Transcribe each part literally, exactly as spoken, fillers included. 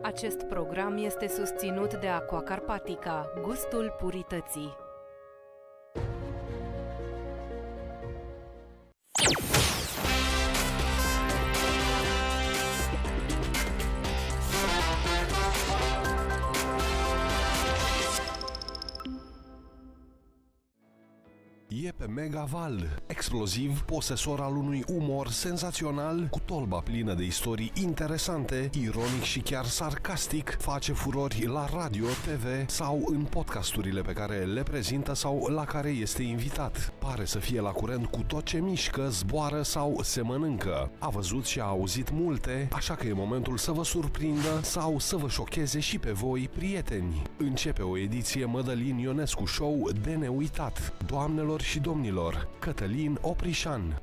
Acest program este susținut de Aqua Carpatica, gustul purității. E pe Megaval, exploziv, posesor al unui umor senzațional, cu tolba plină de istorii interesante, ironic și chiar sarcastic, face furori la radio, T V sau în podcasturile pe care le prezintă sau la care este invitat. Pare să fie la curent cu tot ce mișcă, zboară sau se mănâncă. A văzut și a auzit multe, așa că e momentul să vă surprindă sau să vă șocheze și pe voi, prieteni. Începe o ediție Mădălin Ionescu Show de neuitat. Doamnelor și domnilor, Cătălin Oprișan.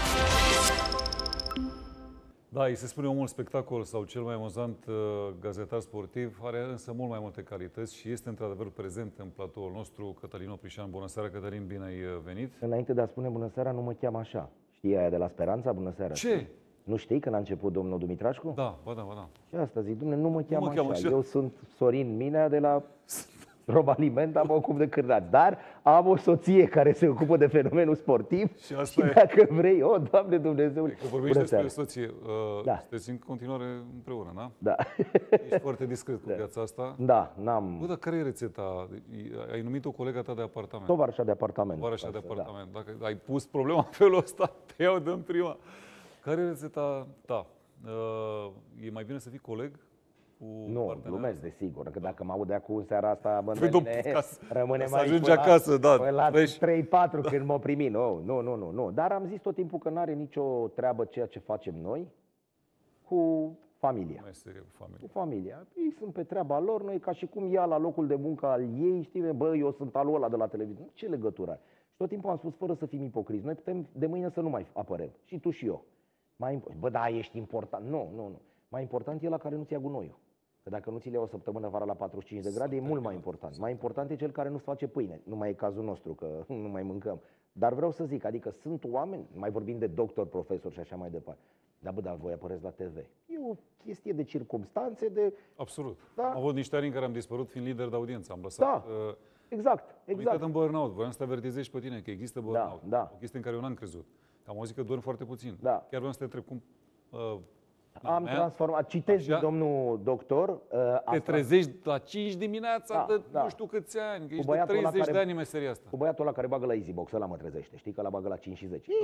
Da, îi se spune omul spectacol sau cel mai amuzant uh, gazetar sportiv, are însă mult mai multe calități și este într-adevăr prezent în platoul nostru. Cătălin Oprișan, bună seara, Cătălin, bine ai venit. Înainte de a spune bună seara, nu mă cheamă așa. Știi aia de la Speranța, bună seara? Ce? Nu știi când a început domnul Dumitrașcu? Da, ba da, ba da. Și asta zic, Dumnezeu, nu mă cheamă, mă cheamă așa. așa. Eu sunt Sorin Minea de la Robaliment, am ocup de cârnați, dar am o soție care se ocupă de fenomenul sportiv Și asta și e. dacă vrei, o, Doamne Dumnezeu, Că vorbești despre soție, uh, Da. sunteți în continuare împreună, da? Da. Ești foarte discret cu viața asta. Da, n-am... Bă, dar care e rețeta? Ai numit o colega ta de apartament. Tovarășa de apartament. Tovarășa de Da. apartament. Dacă ai pus problema în felul ăsta, te iau de în prima. Care e rețeta ta? Uh, e mai bine să fii coleg? Cu Nu, partenerea? glumesc, desigur, că dacă mă aud de acum seara asta, bă, Păi, mine, acasă. rămânem Să aici ajungi până acasă, da, la, până la fresh. trei patru când m-o primi. Nu, nu, nu, nu, nu. Dar am zis tot timpul că n-are nicio treabă ceea ce facem noi cu familia. Mai serie cu familie. Cu familia. Ei sunt pe treaba lor, noi ca și cum ea la locul de muncă al ei, știi, bă, eu sunt alul ăla de la televiziune. Ce legătură are? Și tot timpul am spus, fără să fim ipocriți, noi putem de mâine să nu mai apărăm. Și tu și eu. Mai, imp- bă, da, ești important. Nu, nu, nu. Mai important e la care nu-ți ia gunoiul. Că dacă nu ți le ia o săptămână vara la patruzeci și cinci de grade, e mult mai important. Mai important e cel care nu-ți face pâine. Nu mai e cazul nostru, că nu mai mâncăm. Dar vreau să zic, adică sunt oameni, mai vorbim de doctor, profesor și așa mai departe. Da, bă, dar voi apăreți la T V. E o chestie de circumstanțe, de... Absolut. Da. Am avut niște ani în care am dispărut fiind lider de audiență. Am lăsat... Da, uh, exact, Am exact. intrat în burnout. Voiam să te avertizez pe tine că există burnout. da. O chestie în care eu n-am crezut. Am auzit că dormi foarte puțin. Da. Chiar vreau să te întreb cum... Uh, Am mea, transformat, citesc așa, din domnul doctor. Uh, te asta- trezești la cinci dimineața Da, de da. nu știu câți ani, că Cu ești de băiatul ăla treizeci care- de ani în meseria asta. Cu băiatul ăla care bagă la EasyBox, ăla mă trezește. Știi că ăla bagă la cinci și zece.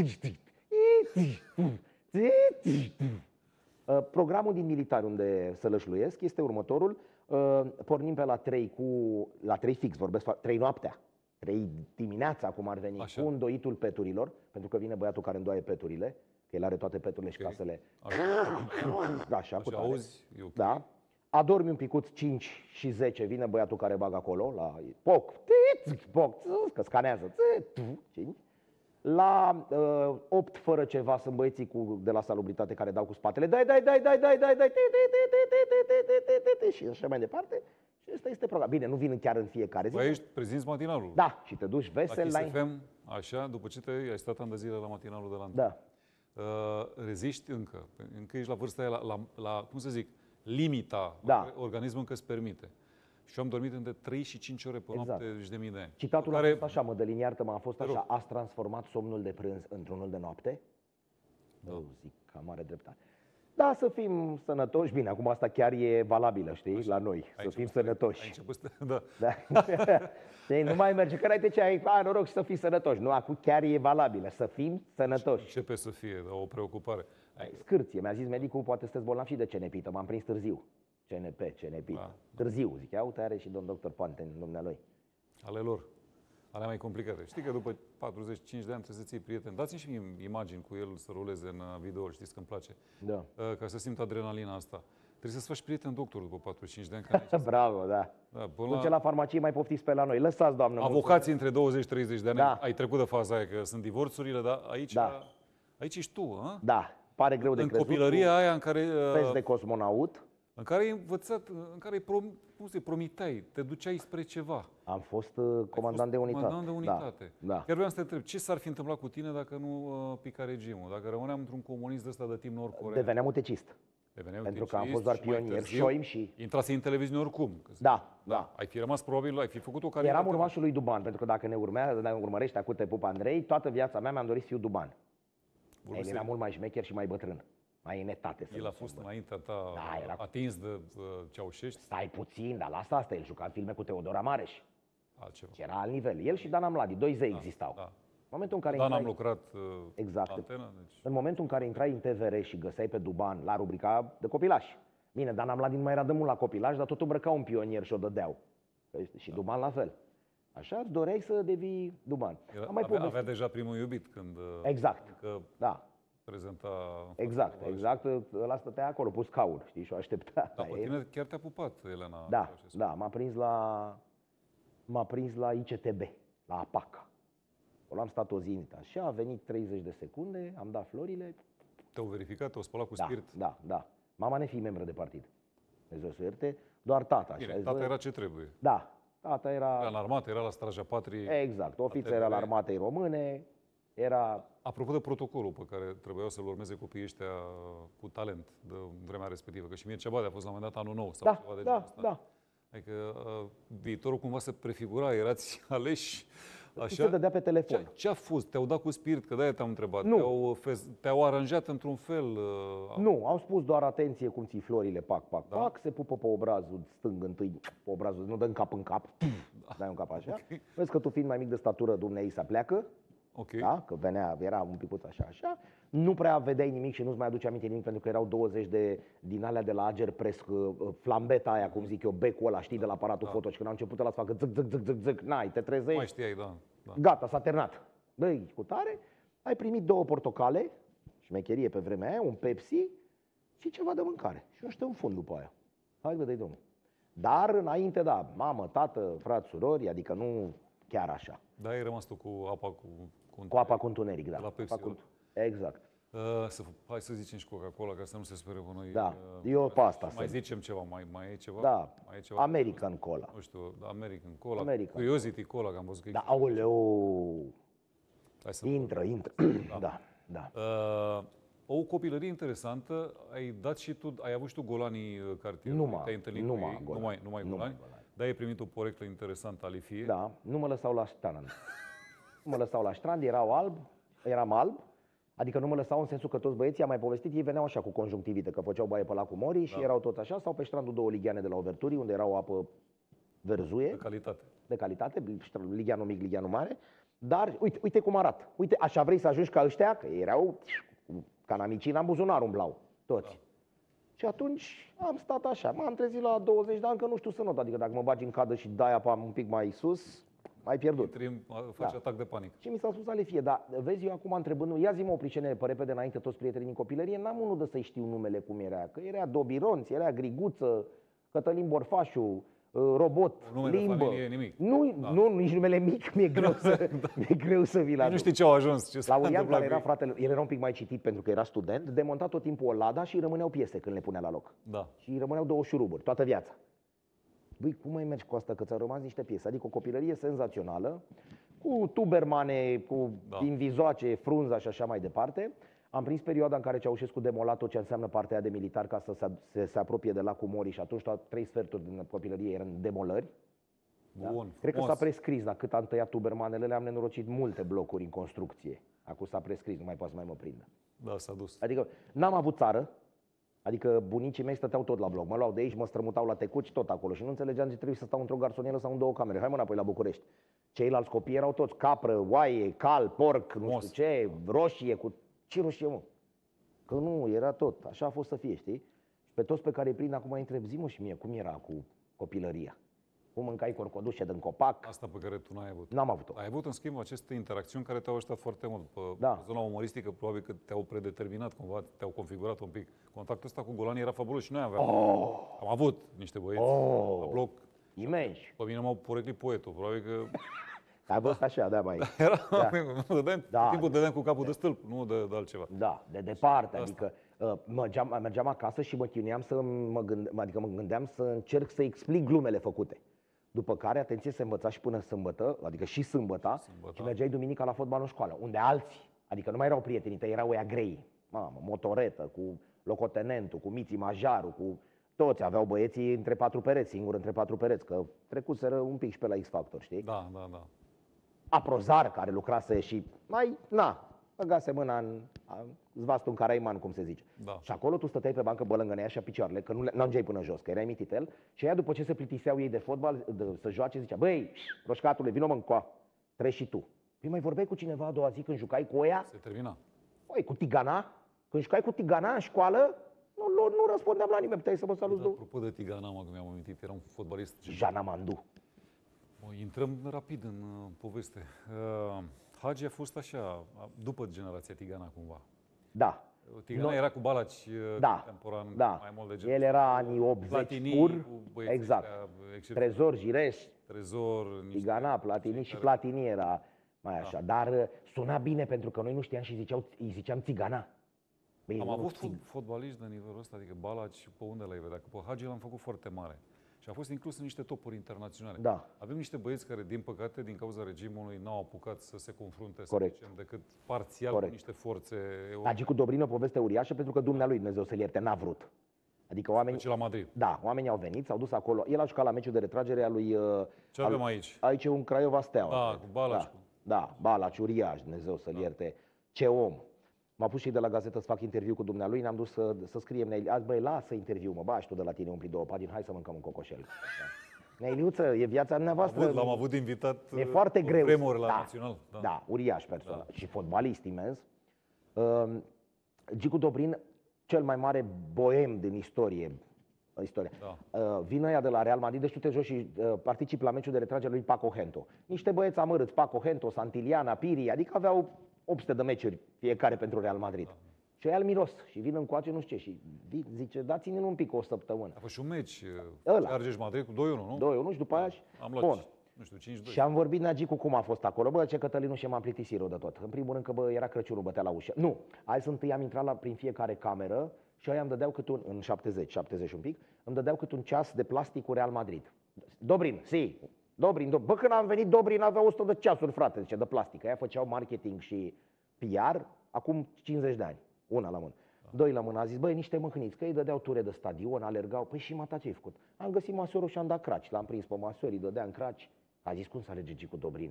Uh, Programul din militari unde să lășluiesc este următorul. Uh, Pornim pe la trei cu la trei fix, vorbesc trei noaptea. trei dimineața, cum ar veni, Așa. cu îndoitul peturilor, pentru că vine băiatul care îndoaie peturile, că el are toate peturile și Ok. casele. Așa, Da, așa, cu așa tare. auzi? E ok. Da. Adormi un picuț cinci și zece, vine băiatul care bagă acolo, la poc, tit, poc, că scanează, cinci. La uh, opt fără ceva sunt băieții cu, de la salubritate care dau cu spatele, dai, dai, dai, dai, dai, dai, dai, ti, ti, ti, ti, ti, ti, ti, ti, ti, ti, și așa mai departe. Și ăsta este program. Bine, nu vin chiar în fiecare zi. Băi, ești prezinți matinalul. Da, și te duci La vesel Kiss la... F M, așa, după ce te ai stat ani de zile la matinalul de la Da. uh, reziști încă. Încă ești la vârsta aia, la, la, la, cum să zic, limita Da. pe care organismul încă îți permite. Și eu am dormit între trei și cinci ore pe Exact. noapte, zeci de mii de ani. Citatul Care- a fost așa, Mădălin, iartă-mă, a fost Te așa, rog. ați transformat somnul de prânz într-unul de noapte? Da. Eu zic, că am mare dreptate. Da, să fim sănătoși, bine, acum asta chiar e valabilă, știi, Așa. la noi, Ai să fim început să- Ai sănătoși. început să... Da. Da. Știi, nu mai merge, că ai ce ai, a, noroc și să fii sănătoși. Nu, acum chiar e valabilă, să fim sănătoși. Începe să fie da, o preocupare. Ai, Scârție, mi-a zis medicul, poate sunteți bolnavi și de C N P, m-am prins târziu. C N P, C N P. Da. Târziu, zic, ia uite, are și domn doctor Pante în dumnealui. ale lor. Ale mai complicate. Știi că după patruzeci și cinci de ani trebuie să ții prieten. Dați-mi și mie imagini cu el să roleze în video, știți că îmi place. Da. Ca să simt adrenalina asta. Trebuie să-ți faci prieten doctor după patruzeci și cinci de ani. Că n-ai ce Bravo, da. Da, până Duce la la farmacie, mai poftiți pe la noi. Lăsați, doamnă. avocații între douăzeci și treizeci de ani, Da. ai trecut de faza aia, că sunt divorțurile, dar aici, Da. aici ești tu, a? Da, pare greu de În crezut. copilăria aia în care, Pes uh, de cosmonaut. în care ai învățat, în care prom, cum se promiteai, te duceai spre ceva. Am fost uh, comandant de unitate. Comandant de unitate. Da, da. Chiar vreau să te întreb, ce s-ar fi întâmplat cu tine dacă nu uh, pica regimul? Dacă rămâneam într-un comunism de ăsta de tip nord-corean? Deveneam utecist. Deveneai pentru că am uticist fost doar și mai pionier, târziu șoim și... Intrase în televiziune oricum. că se- Da, da. Ai fi rămas probabil, ai fi făcut o carieră. Eram urmașul lui Duban, pentru că dacă ne, urmează, ne urmărește acum Te pup Andrei, toată viața mea mi-am dorit să fiu Duban. El era mult mai șmecher și mai bătrân, mai în etate. Să El a zicem, fost bă. înaintea ta Da, era- atins de uh, Ceaușescu, Stai puțin, dar la asta, asta, el juca filme cu Teodora Mareș. altceva. Și era alt nivel. El și Dana Mladi, doi zei existau. Da. În momentul în care Dan am intrai, lucrat uh, Exact. la antenă, deci... în momentul în care intrai în T V R și găseai pe Duban la rubrica de copilaș. Bine, Dana Mladi nu mai era de mult la copilaj, dar tot îmbrăca un pionier și o dădeau. Și da. Duban la fel. Așa îți doreai să devii Duban. Era, Am mai avea, povestit. avea deja primul iubit când uh, Exact. că Da, prezenta... exact, exact. Ăla stătea acolo, pus scaun, știi, și o aștepta. Dar pe tine chiar te-a pupat, Elena. Da, Ceaușescu. da, m-a prins la, m-a prins la I C T B, la APAC. Acolo am stat o zi, așa, a venit treizeci de secunde, am dat florile, Te-au verificat, te-au spălat cu da, spirit. da, da. Mama ne fi membră de partid. Dumnezeu să o ierte, doar tata. Bine, așa, tata zis, era ce trebuie. Da, tata era, Era în armată, era la Straja Patriei. exact, ofițer T V R. al armatei române, era, Apropo de protocolul pe care trebuiau să-l urmeze copiii ăștia cu talent de vremea respectivă, că și Mircea Badea a fost la un moment dat anul nou sau da, ceva de genul da, ăsta. da. Adică uh, viitorul cumva se prefigura, erați aleși Se așa. dădea pe telefon. Ce, ce a fost? Te-au dat cu spirit? Că de-aia te-am întrebat. Nu. Te-au, fez, te-au aranjat într-un fel? Uh, Nu, au spus doar atenție cum ții florile, pac, pac, Da. pac, se pupă pe obrazul stâng întâi, pe obrazul, nu dă în cap în cap, da. Dai un cap așa. Ok. Vezi că tu fiind mai mic de statură, dumnei să pleacă, ok. da? Că venea, era un picuț așa, așa. Nu prea vedeai nimic și nu-ți mai aduce aminte nimic pentru că erau douăzeci de din alea de la Ager Press, că, flambeta aia, cum zic eu, becul ăla, știi, de la aparatul Da. foto și când au început ăla să facă zic, zic, zic, zic, zic, n-ai, te trezești. Mai știai, da. da. Gata, s-a terminat. Băi, cu tare, ai primit două portocale, șmecherie pe vremea aia, un Pepsi și ceva de mâncare. Și eu știu în fund după aia. Hai că dai drumul. Dar înainte, da, mamă, tată, frați, surori, adică nu chiar așa. Da, ai rămas tu cu apa cu... Cu, Cu apa cu întuneric, da. La Pepsi, Apa cu... da. Exact. Uh, să, hai să zicem și Coca-Cola, ca să nu se spere pe noi. Da, uh, eu pe asta Mai sunt. zicem ceva, mai, mai e ceva? Da, Mai e ceva? American Cola. Nu știu, American Cola, American. Curiosity Cola, că am văzut că Da, există. aoleu, Hai să intră, intră. Da, da. Uh, o copilărie interesantă, ai dat și tu, ai avut și tu golanii uh, cartierului, Numai, te-ai întâlnit numai cu ei, golani. numai, numai Numai golani, golani. dar ai primit o poreclă interesantă alifie. Da, nu mă lăsau la strand. Nu mă lăsau la strand, erau alb, eram alb, adică nu mă lăsau în sensul că toți băieții, am mai povestit, ei veneau așa cu conjunctivită, că făceau baie pe lacul Morii și Da. erau toți așa, sau pe strandul două ligheane de la Overturii, unde era o apă verzuie, De calitate. de calitate, ligheanul mic, ligheanul mare, dar uite, uite cum arată. Uite, așa vrei să ajungi ca ăștia, că erau canamicina în buzunar umblau, toți. Da. Și atunci am stat așa, m-am trezit la douăzeci de ani că nu știu să not, adică dacă mă bagi în cadă și dai apa un pic mai sus, mai pierdut. Intri, faci Da. atac de panică. Și mi s-a spus Alefie, dar vezi, eu acum întrebându-mă, ia zi-mă o pricene pe repede înainte toți prietenii din copilărie, n-am unul de să-i știu numele cum era, că era Dobironț, era Griguță, Cătălin Borfașu, Robot, Nume de Limbă. familie, nimic. Nu, Da. nu, nici numele mic, mi-e greu să, mi-e greu să vi-l Nu aduc. știi ce au ajuns, ce s-a Laurian, întâmplat care cu era ei. fratele, el era un pic mai citit pentru că era student, demonta tot timpul o lada și rămâneau piese când le punea la loc. Da. Și rămâneau două șuruburi, toată viața. Băi, cum mai mergi cu asta, că ți-au rămas niște piese? Adică o copilărie senzațională, cu tubermane, cu Da. invizoace, frunza și așa mai departe. Am prins perioada în care Ceaușescu demola tot ce înseamnă partea aia de militar ca să se, se, se apropie de lacul Morii și atunci toate trei sferturi din copilărie erau în demolări. Da? Bun, Cred că frumos. s-a prescris, dar cât am tăiat tubermanele, le-am nenorocit multe blocuri în construcție. Acum s-a prescris, nu mai poate să mai mă prindă. Da, s-a dus. Adică n-am avut țară, adică bunicii mei stăteau tot la bloc. Mă luau de aici, mă strămutau la Tecuci, tot acolo. Și nu înțelegeam ce trebuie să stau într-o garsonieră sau în două camere. Hai mă înapoi la București. Ceilalți copii erau toți capră, oaie, cal, porc, nu Frumos. știu ce, roșie, cu... Ce roșie, mă? Că nu, era tot. Așa a fost să fie, știi? Și pe toți pe care îi prind acum îi întreb, zi-mă și mie, cum era cu copilăria? Cum mâncai corcodușe din copac? Asta pe care tu n-ai avut. N-am avut-o. Ai avut, în schimb, aceste interacțiuni care te-au ajutat foarte mult. Pe Da. zona umoristică, probabil că te-au predeterminat cumva, te-au configurat un pic. Contactul ăsta cu golanii era fabulos și noi aveam. Oh, Am avut niște băieți Oh. la bloc. imensi. Pe mine m-au poreclit poetul. Probabil că Ai văzut așa, da, mai. era, Da. mă dădeam, Da. tot timpul dădeam cu capul de stâlp, nu de, de altceva. Da, de departe, Asta. adică uh, mergeam, mergeam acasă și mă chinuiam să mă gândeam, adică mă gândeam să încerc să explic glumele făcute. După care, atenție, se învăța și până sâmbătă, adică și sâmbăta, Sâmbătă. și mergeai duminica la fotbal în școală, unde alții, adică nu mai erau prietenii tăi, erau ăia grei, mamă, motoretă, cu locotenentul, cu Miții Majaru, cu toți aveau băieții între patru pereți, singur între patru pereți, că trecuseră un pic și pe la X-Factor, știi? Da, da, da. Aprozar, care lucrase și mai, na, băgase mâna în zvastul Caraiman, cum se zice. Da. Și acolo tu stăteai pe bancă, bălângăneai așa picioarele, că nu le ajungeai până jos, că erai mititel. Și ea, după ce se plictiseau ei de fotbal, de, să joace, zicea, băi, roșcatule, vino mă încoa, treci și tu. Păi mai vorbeai cu cineva a doua zi când jucai cu oia? Se termina. Păi, cu Tigana? Când jucai cu Tigana în școală, nu, nu, nu răspundeam la nimeni, puteai să mă salut. Da, apropo de Tigana, mă, că mi-am amintit, era un fotbalist. Jana Mandu. Bă, intrăm rapid în uh, poveste. Uh, Hagi a fost așa, după generația Tigana, cumva. Da. Tigana No. era cu Balaci uh, Da, contemporan, da. mai mult de genul. El era anii optzeci Platini, pur, cu băieții exact. ăștia excepționali. Trezor, Jireș, Trezor, niște Tigana, Platini și care- Platini era mai așa. Dar uh, suna bine pentru că noi nu știam și ziceau, îi ziceam Țigana. Băi, Am nu, avut Țig- fot- fotbaliști de nivelul ăsta, adică Balaci, pe unde l-ai vedea? Că pe Hagi l-am făcut foarte mare. Și a fost inclus în niște topuri internaționale. Da. Avem niște băieți care, din păcate, din cauza regimului, n-au apucat să se confrunte, Corect. să zicem, decât parțial Corect. cu niște forțe europene. Hagi cu Dobrin o poveste uriașă pentru că dumnealui, Dumnezeu să-l ierte, n-a vrut. Adică oamenii, Deci la Madrid. da, oamenii au venit, s-au dus acolo. El a jucat la meciul de retragere a lui... uh, Ce al- avem aici? Aici e un Craiova Steaua. Da, cred. cu Balaci, Da, cu- da, Balaci, uriaș, Dumnezeu să-l ierte. Ce om! M-a pus și de la gazetă să fac interviu cu dumnealui, ne-am dus să, să scriem, Neili, azi băi, lasă interviu, mă, ba, și tu de la tine umpli două pagini, hai să mâncăm un cocoșel. Da. Neiliuță, e viața dumneavoastră. Avut, l-am avut invitat E uh, foarte pe greu. vremuri la da, Național. Da, da, uriaș persoană. Și fotbalist imens. Uh, Gicu Dobrin, cel mai mare boem din istorie. Istoria. Da. Uh, vin ăia de la Real Madrid, deci tu te joci și uh, participi la meciul de retragere lui Paco Hento. Niște băieți amărâți, Paco Hento, Santiliana, Piri, adică aveau opt sute de meciuri fiecare pentru Real Madrid. Da. Și ăia îl miros și vin încoace, nu știu ce, și vin, zice, dați-ne un pic o săptămână. A fost și un meci, Ăla. Argeș Madrid cu doi unu, nu? Doi, nu și după aia și... Am luat, Bun. nu știu, cinci doi. Și am vorbit Nagicu cum a fost acolo. Bă, ce Cătălinu și m-am plictisit rău de tot. În primul rând că bă, era Crăciunul, bătea la ușă. Nu, azi întâi am intrat la, prin fiecare cameră și aia îmi dădeau cât un, în șaptezeci, șaptezeci un pic, îmi dădeau cât un ceas de plastic cu Real Madrid. Dobrin, si, Dobrin, Dobrin. Bă, când am venit Dobrin avea o sută de ceasuri, frate, zice, de plastic. Aia făceau marketing și P R acum cincizeci de ani. Una la mână. Doi la mână, a zis, băi, niște mâhniți, că îi dădeau ture de stadion, alergau. Păi și mata, ce-ai făcut? Am găsit masorul și am dat craci. L-am prins pe masor, îi dădeam craci. A zis, cum să alege Gicu Dobrin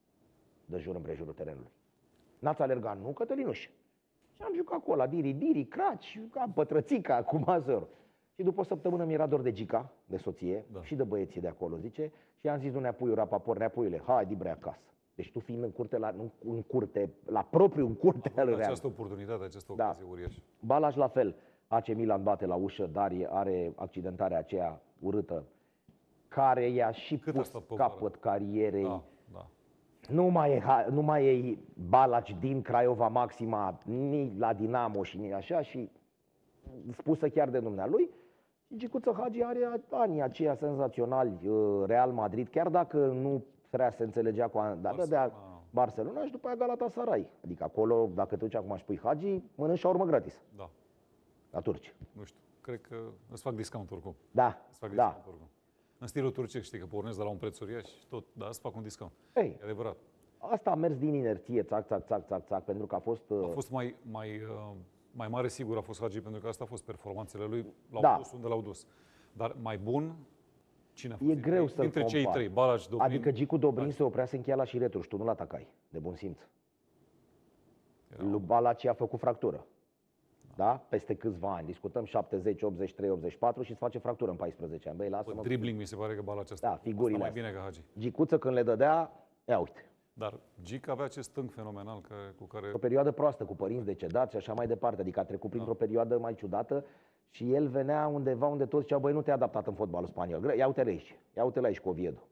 de jur împrejurul terenului? N-ați alergat, nu, Cătălinuș? Și am jucat acolo, diri, diri, craci, ca pătrățica cu mazor. Și după o săptămână mi-era dor de Gica, de soție, Da. și de băieții de acolo, zice. Și i-am zis, nu Neapuiu, rapapor, Neapuiule, hai, dibre acasă. Deci tu fiind în curte, la, nu, în curte, la propriu în curte al lui Real. Această oportunitate, această Da. ocazie uriașă. Balaș la fel. A C Milan bate la ușă, dar e- are accidentarea aceea urâtă, care i-a și Cât a pus stat pe vară? capăt carierei. Da, da. Nu mai, e, ha- nu mai e Balaci din Craiova Maxima, nici la Dinamo și nici așa, și spusă chiar de dumnealui. Și Gicuță Hagi are anii aceia senzaționali, uh, Real Madrid, chiar dacă nu prea se înțelegea cu... Dar Barcelona. dădea Barcelona și după aia Galatasaray. Adică acolo, dacă te duci acum și pui Hagi, mănânci șaurmă gratis Da, la turci. nu știu. Cred că îți fac discount oricum. Da, Îți fac da. discount oricum. În stilul turcesc, știi că pornesc de la un preț uriaș și tot, da, îți fac un discount. Ei, E adevărat. asta a mers din inerție, țac, țac, țac, țac, țac, pentru că a fost... uh, A fost mai, mai, uh, mai mare, sigur, a fost Hagi, pentru că asta a fost performanțele lui. L-au Da. dus unde l-au dus. Dar mai bun, cine a fost? E greu să-l Dintre cei compari. trei, Balaci, Dobrin... Adică Gicu Dobrin se oprea să încheia la și returi și tu nu l-atacai, de bun simț. Era- Lui Balaci a făcut fractură. Da? Peste câțiva ani. Discutăm șaptezeci, optzeci și trei, optzeci și patru și îți face fractură în paisprezece ani. Băi, Pe lasă-mă. dribbling mi se pare că Balaci asta. Da, figurile asta mai astea. bine ca Hagi. Gicuță când le dădea, ia uite. Dar Gic avea acest stâng fenomenal care, cu care... O perioadă proastă, cu părinți decedați și așa mai departe. Adică a trecut printr-o perioadă mai ciudată și el venea undeva unde toți ziceau, băi, nu te-ai adaptat în fotbalul spaniol. Gre- Ia uite-le aici. Ia uite-le aici cu Oviedo.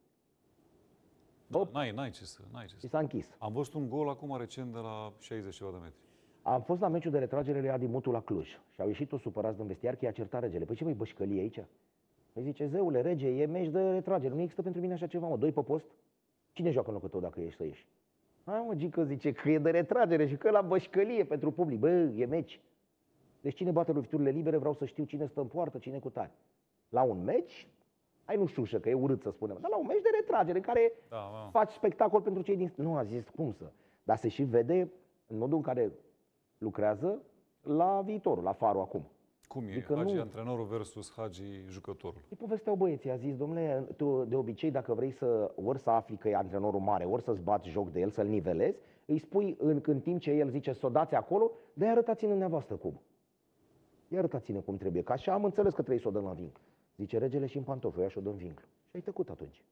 Da, n-ai, n-ai ce să, n-ai ce Și să. s-a închis. Am văzut un gol acum recent de la șaizeci ceva de metri. Am fost la meciul de retragere lui Adi Mutu la Cluj și au ieșit toți supărați din vestiar că i-a certat regele. Păi ce băi, bășcălie aici? Păi zice, zeule, rege, e meci de retragere, nu există pentru mine așa ceva, mă, doi pe post? Cine joacă în locul tău dacă ești să ieși? Hai mă, Gică, zice că e de retragere și că la bășcălie pentru public, bă, e meci. Deci cine bate loviturile libere, vreau să știu cine stă în poartă, cine cu tare. La un meci, ai nu știu că e urât să spunem, dar la un meci de retragere în care Da, da. faci spectacol pentru cei din... Nu, a zis cum să. Dar se și vede în modul în care lucrează la viitorul, la Farul acum. Cum e? Adică Hagi nu... antrenorul versus Hagi jucătorul. Îi povesteau băieții, a zis, domnule, tu de obicei dacă vrei să ori să afli că e antrenorul mare, ori să-ți bați joc de el, să-l nivelezi, îi spui în, în timp ce el zice să o dați acolo, de arătați-ne dumneavoastră cum. Ia arătați-ne cum trebuie, că așa am înțeles că trebuie să o dăm la vinclu. Zice regele și în pantofi, și o dăm vinclu. Și ai tăcut atunci.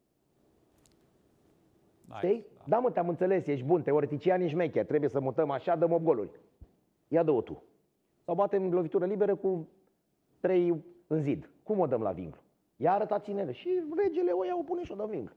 Știi? Da. da, mă, te-am înțeles, ești bun, teoretician, ești șmecher, trebuie să mutăm așa, dăm opt goluri. Ia dă-o tu. Sau batem lovitură liberă cu trei în zid. Cum o dăm la vinclu? Ia arătați-ne. Și regele o ia, o pune și o dă vinclu.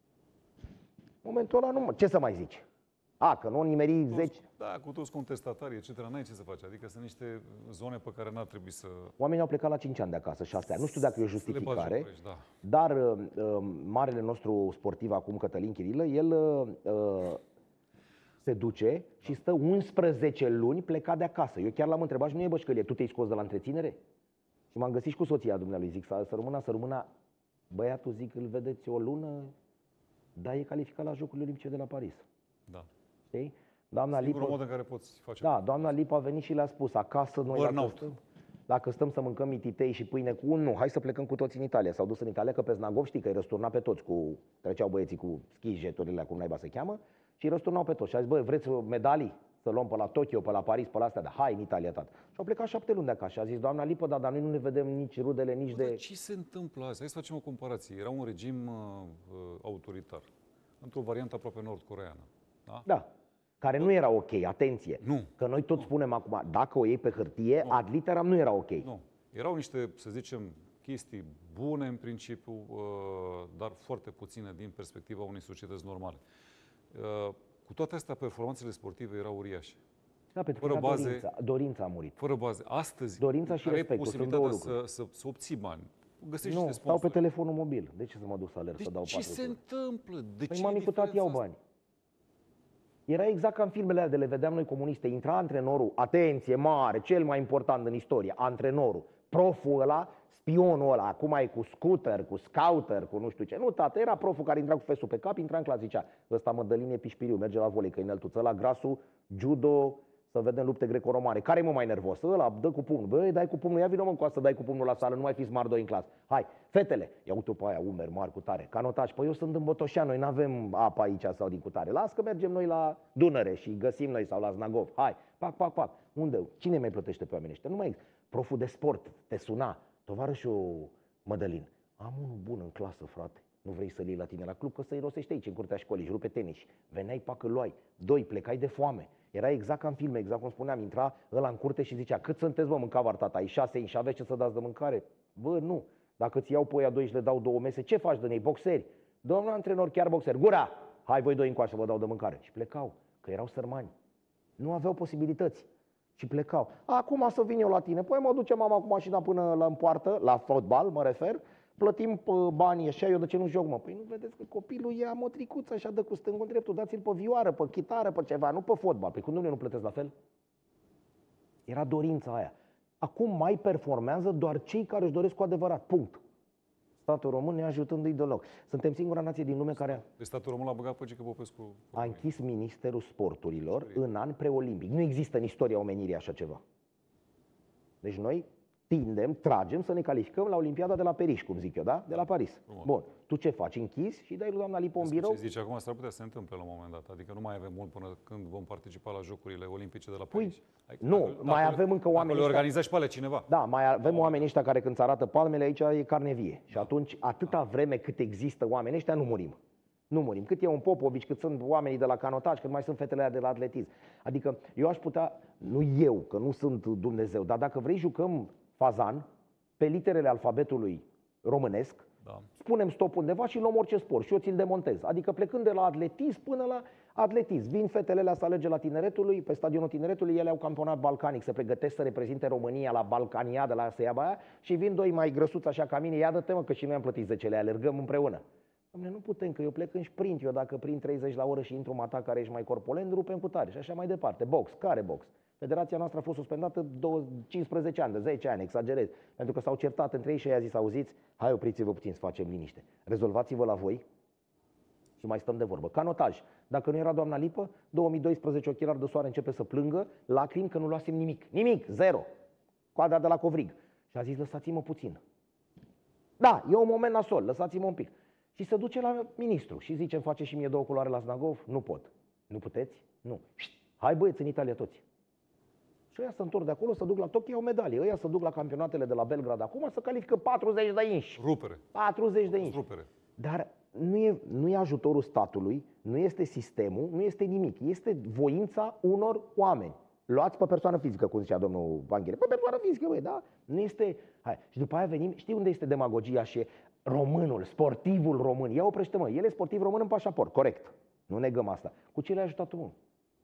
Momentul ăla nu... Ce să mai zici? A, că nu o nimeri zece... Da, cu toți contestatarii, et cetera, n-ai ce să faci. Adică sunt niște zone pe care n-ar trebui să... Oamenii au plecat la cinci ani de acasă, șase ani. Nu știu dacă e o justificare, aici, da. dar uh, uh, marele nostru sportiv acum, Cătălin Chirilă, el uh, se duce și stă unsprezece luni plecat de acasă. Eu chiar l-am întrebat și nu e bășcălie, tu te-ai scos de la întreținere? Și m-am găsit și cu soția dumnealui, zic, să, să rămână, să rămână. Băiatul, zic, îl vedeți o lună, dar e calificat la Jocurile Olimpice de la Paris. Da. Știi? Doamna Singurul Lipă, mod în care poți face. da, doamna Lipă a venit și le-a spus, acasă noi dacă stăm, dacă stăm să mâncăm mititei și pâine cu un, nu, hai să plecăm cu toți în Italia. S-au dus în Italia, că pe Znagov știi că îi răsturna pe toți, cu, treceau băieții cu ski-jeturile, cum naiba se cheamă, și îi răsturnau pe toți. Și a zis, băi, vreți medalii? Să luăm pe la Tokyo, pe la Paris, pe la astea, dar hai în Italia, tată. Și au plecat șapte luni de acasă și a zis, doamna Lipă, dar, dar noi nu ne vedem nici rudele, nici de... Ce se întâmplă azi? Hai să facem o comparație. Era un regim uh, autoritar, într-o variantă aproape nord-coreeană. Da? Da. Care nu era ok, atenție. Nu. Că noi tot spunem acum, dacă o iei pe hârtie, Nu. ad literam nu era ok. Nu. Erau niște, să zicem, chestii bune în principiu, uh, dar foarte puține din perspectiva unei societăți normale. Uh, cu toate astea, performanțele sportive erau uriașe. Da, pentru fără că baze, dorința, dorința a murit. Fără baze. Astăzi, Dorința și ai respectul, sunt două posibilitatea lucruri. să, să, să obții bani. Găsești Nu, niște stau pe sponsori. telefonul mobil. De ce să mă duc să alerg, Deci să dau ce patru se tururi? întâmplă? De Păi ce mami e cu tati iau diferența bani. Era exact ca în filmele alea de le vedeam noi comuniste. Intra antrenorul, atenție, mare, cel mai important în istorie, antrenorul, proful ăla, spionul ăla, acum e cu scooter, cu scouter, cu nu știu ce. Nu, tată, era proful care intra cu fesul pe cap, intra în clasă, zicea, ăsta Mădălin e pișpiriu, merge la volei, că e înăltuță, ăla grasul, judo, să vedem lupte greco-romane. Care e mă mai nervos? Ăla, dă cu pumnul. Băi, dai cu pumnul, ia vină mă în coasă, dai cu pumnul la sală, nu mai fi smart doi în clasă. Hai, fetele, ia uite pe aia, umeri mari cu tare. Canotaj, păi eu sunt în Botoșan, noi nu avem apă aici sau din cu tare. Las că mergem noi la Dunăre și găsim noi sau la Znagov. Hai, pac, pac, pac. Unde? Cine mai plătește pe oamenii ăștia? Nu mai există. Proful de sport te suna. Tovarășul Mădălin, am unul bun în clasă, frate. Nu vrei să-l iei la tine la club, că să-i rosești aici în curtea școlii, jurupe tenis. Veneai, pac, îl luai. Doi, plecai de foame. Era exact ca în filme, exact cum spuneam, intra ăla în curte și zicea, cât sunteți, bă, mâncava tata, ai șase ani și aveți ce să dați de mâncare? Bă, nu. Dacă ți iau pe ăia doi și le dau două mese, ce faci de ei? Boxeri. Domnul antrenor, chiar boxeri. Gura! Hai voi doi încoace să vă dau de mâncare. Și plecau, că erau sărmani. Nu aveau posibilități. Și plecau. Acum să vin eu la tine. Păi mă duce mama cu mașina până la în poartă, la fotbal, mă refer. Plătim banii așa, eu de ce nu joc, mă? Păi nu vedeți că copilul ia motricuță așa, dă cu stângul dreptul, dați-l pe vioară, pe chitară, pe ceva, nu pe fotbal. Păi cum nu plătesc la fel? Era dorința aia. Acum mai performează doar cei care își doresc cu adevărat. Punct. Statul român neajutându-i deloc. Suntem singura nație din lume care Pe statul român l-a băgat pe Gică Popescu. a închis Ministerul Sporturilor în an preolimpic. Nu există în istoria omenirii așa ceva. Deci noi tindem, tragem să ne calificăm la Olimpiada de la Periș, cum zic eu, da? De la Paris. Frumos. Bun. Tu ce faci? Închizi și dai lui doamna Lipă un birou? Ce zice acum, s-ar putea să se întâmple la un moment dat. Adică nu mai avem mult până când vom participa la Jocurile Olimpice de la Păi, Paris. Adică, nu, dacă, mai dacă, avem încă dacă oameni le ăștia- organiza și pe alea cineva. Da, mai avem oamenii ăștia care când îți arată palmele, aici e carne vie. Și atunci, atâta vreme cât există oamenii ăștia, nu murim. Nu murim. Cât e un Popovici, cât sunt oamenii de la canotaj, cât mai sunt fetele alea de la atletism. Adică eu aș putea, nu eu, că nu sunt Dumnezeu, dar dacă vrei jucăm fazan pe literele alfabetului românesc, Da. spunem stop undeva și luăm orice sport și eu ți-l demontez. Adică plecând de la atletism până la atletism. Vin fetele alea să alege la Tineretului, pe stadionul Tineretului, ele au campionat balcanic, se pregătesc să reprezinte România la Balcania, de la să ia aia, și vin doi mai grăsuți așa ca mine, ia dă-te mă că și noi am plătit zece lei, alergăm împreună. Doamne, nu putem, că eu plec în sprint, eu dacă prind treizeci la oră și intru mata care ești mai corpulent, rupem cu tare și așa mai departe. Box, care box? Federația noastră a fost suspendată cincisprezece ani, de zece ani, exagerez, pentru că s-au certat între ei și i-a zis, auziți, hai opriți-vă puțin să facem liniște. Rezolvați-vă la voi și mai stăm de vorbă. Canotaj. Dacă nu era doamna Lipă, două mii doisprezece ochelar de soare începe să plângă, lacrimi că nu luasem nimic. Nimic, zero. Coada de la Covrig. Și a zis, lăsați-mă puțin. Da, e un moment nasol, lăsați-mă un pic. Și se duce la ministru și zice, îmi face și mie două culoare la Snagov? Nu pot. Nu puteți? Nu. Șt, hai băieți, în Italia toți. Și ăia se întorc de acolo, să duc la Tokyo, o medalie. Ăia se duc la campionatele de la Belgrad acum, să califică patruzeci de inși. Rupere. patruzeci de inși. Rupere. Dar nu e, nu e ajutorul statului, nu este sistemul, nu este nimic. Este voința unor oameni. Luați pe persoană fizică, cum zicea domnul Vanghele. Pe persoană fizică, băi, da? Nu este... Hai. Și după aia venim, știi unde este demagogia și românul, sportivul român. Ia oprește, mă, el e sportiv român în pașaport, corect. Nu negăm asta. Cu ce le-ai ajutat tu, mă?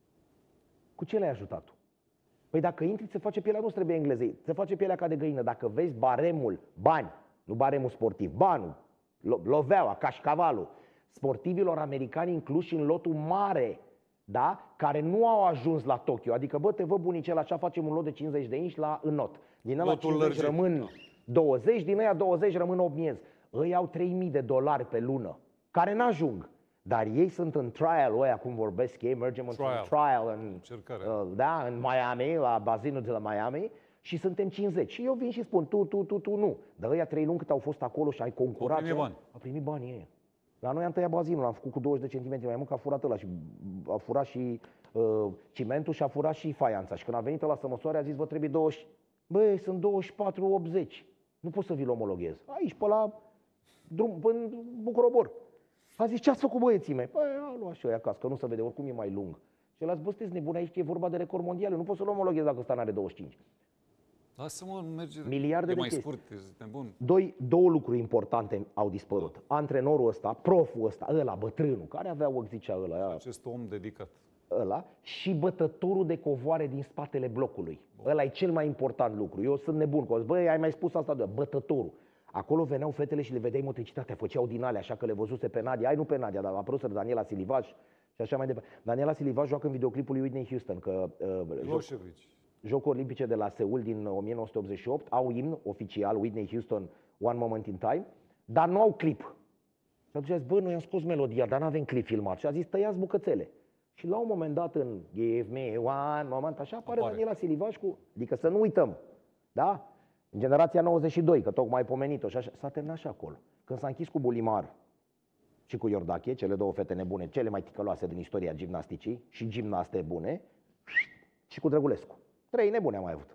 Cu ce le-ai ajutat tu? Păi dacă intri, se face pielea, nu trebuie englezei, se face pielea ca de găină. Dacă vezi baremul, bani, nu baremul sportiv, banul, lo, loveaua, cașcavalul, sportivilor americani incluși în lotul mare, da? Care nu au ajuns la Tokyo. Adică, bă, te văd bunicel, așa facem un lot de cincizeci de inși la înot. Din ăla cincizeci rămân douăzeci, din ăia douăzeci rămân opt mii. Ei au trei mii de dolari pe lună, care n-ajung. Dar ei sunt în trial, ăia cum vorbesc ei, mergem într-un trial în, uh, da, în Miami, la bazinul de la Miami și suntem cincizeci. Și eu vin și spun, tu, tu, tu, tu, nu. Dar ăia trei luni cât au fost acolo și ai concurat, au primit bani. Au primit banii ăia. La noi am tăiat bazinul, l-am făcut cu douăzeci de centimetri mai mult, că a furat ăla și a furat și uh, cimentul și a furat și faianța. Și când a venit ăla să măsoare, a zis, vă trebuie douăzeci. Băi, sunt douăzeci și patru optzeci. Nu pot să vi-l omologhez. Aici, pe la drum, în Bucurobor. A zis, ce ați făcut, băieții mei? Păi, a luat și ăia acasă, că nu se vede, oricum e mai lung. Și el a zis, bă, sunteți nebuni, aici e vorba de record mondial, nu pot să-l omologhez dacă ăsta n-are douăzeci și cinci. Lasă-mă, merge. Miliarde e de mai chestii. scurt, suntem buni. Doi, două lucruri importante au dispărut. Antrenorul ăsta, proful ăsta, ăla, bătrânul, care avea ochi, zicea ăla, acest om dedicat. Ăla, și bătătorul de covoare din spatele blocului. Bun. Ăla e cel mai important lucru. Eu sunt nebun, că băi, ai mai spus asta, de bătătorul. Acolo veneau fetele și le vedeai motricitatea, făceau din alea, așa că le văzuse pe Nadia. Ai, nu pe Nadia, dar a apărut Daniela Silivaj și așa mai departe. Daniela Silivaj joacă în videoclipul lui Whitney Houston, că uh, joc, Jocuri Olimpice de la Seul din o mie nouă sute optzeci și opt au imn oficial, Whitney Houston, One Moment in Time, dar nu au clip. Și atunci a zis, bă, noi am scos melodia, dar nu avem clip filmat. Și a zis, tăiați bucățele. Și la un moment dat în Give Me One Moment, așa apare, apare. Daniela Silivaj cu... Adică să nu uităm, da? În generația nouăzeci și doi, că tocmai ai pomenit-o și așa, s-a terminat și acolo. Când s-a închis cu Bulimar și cu Iordache, cele două fete nebune, cele mai ticăloase din istoria gimnasticii și gimnaste bune, și cu Drăgulescu. Trei nebune am mai avut.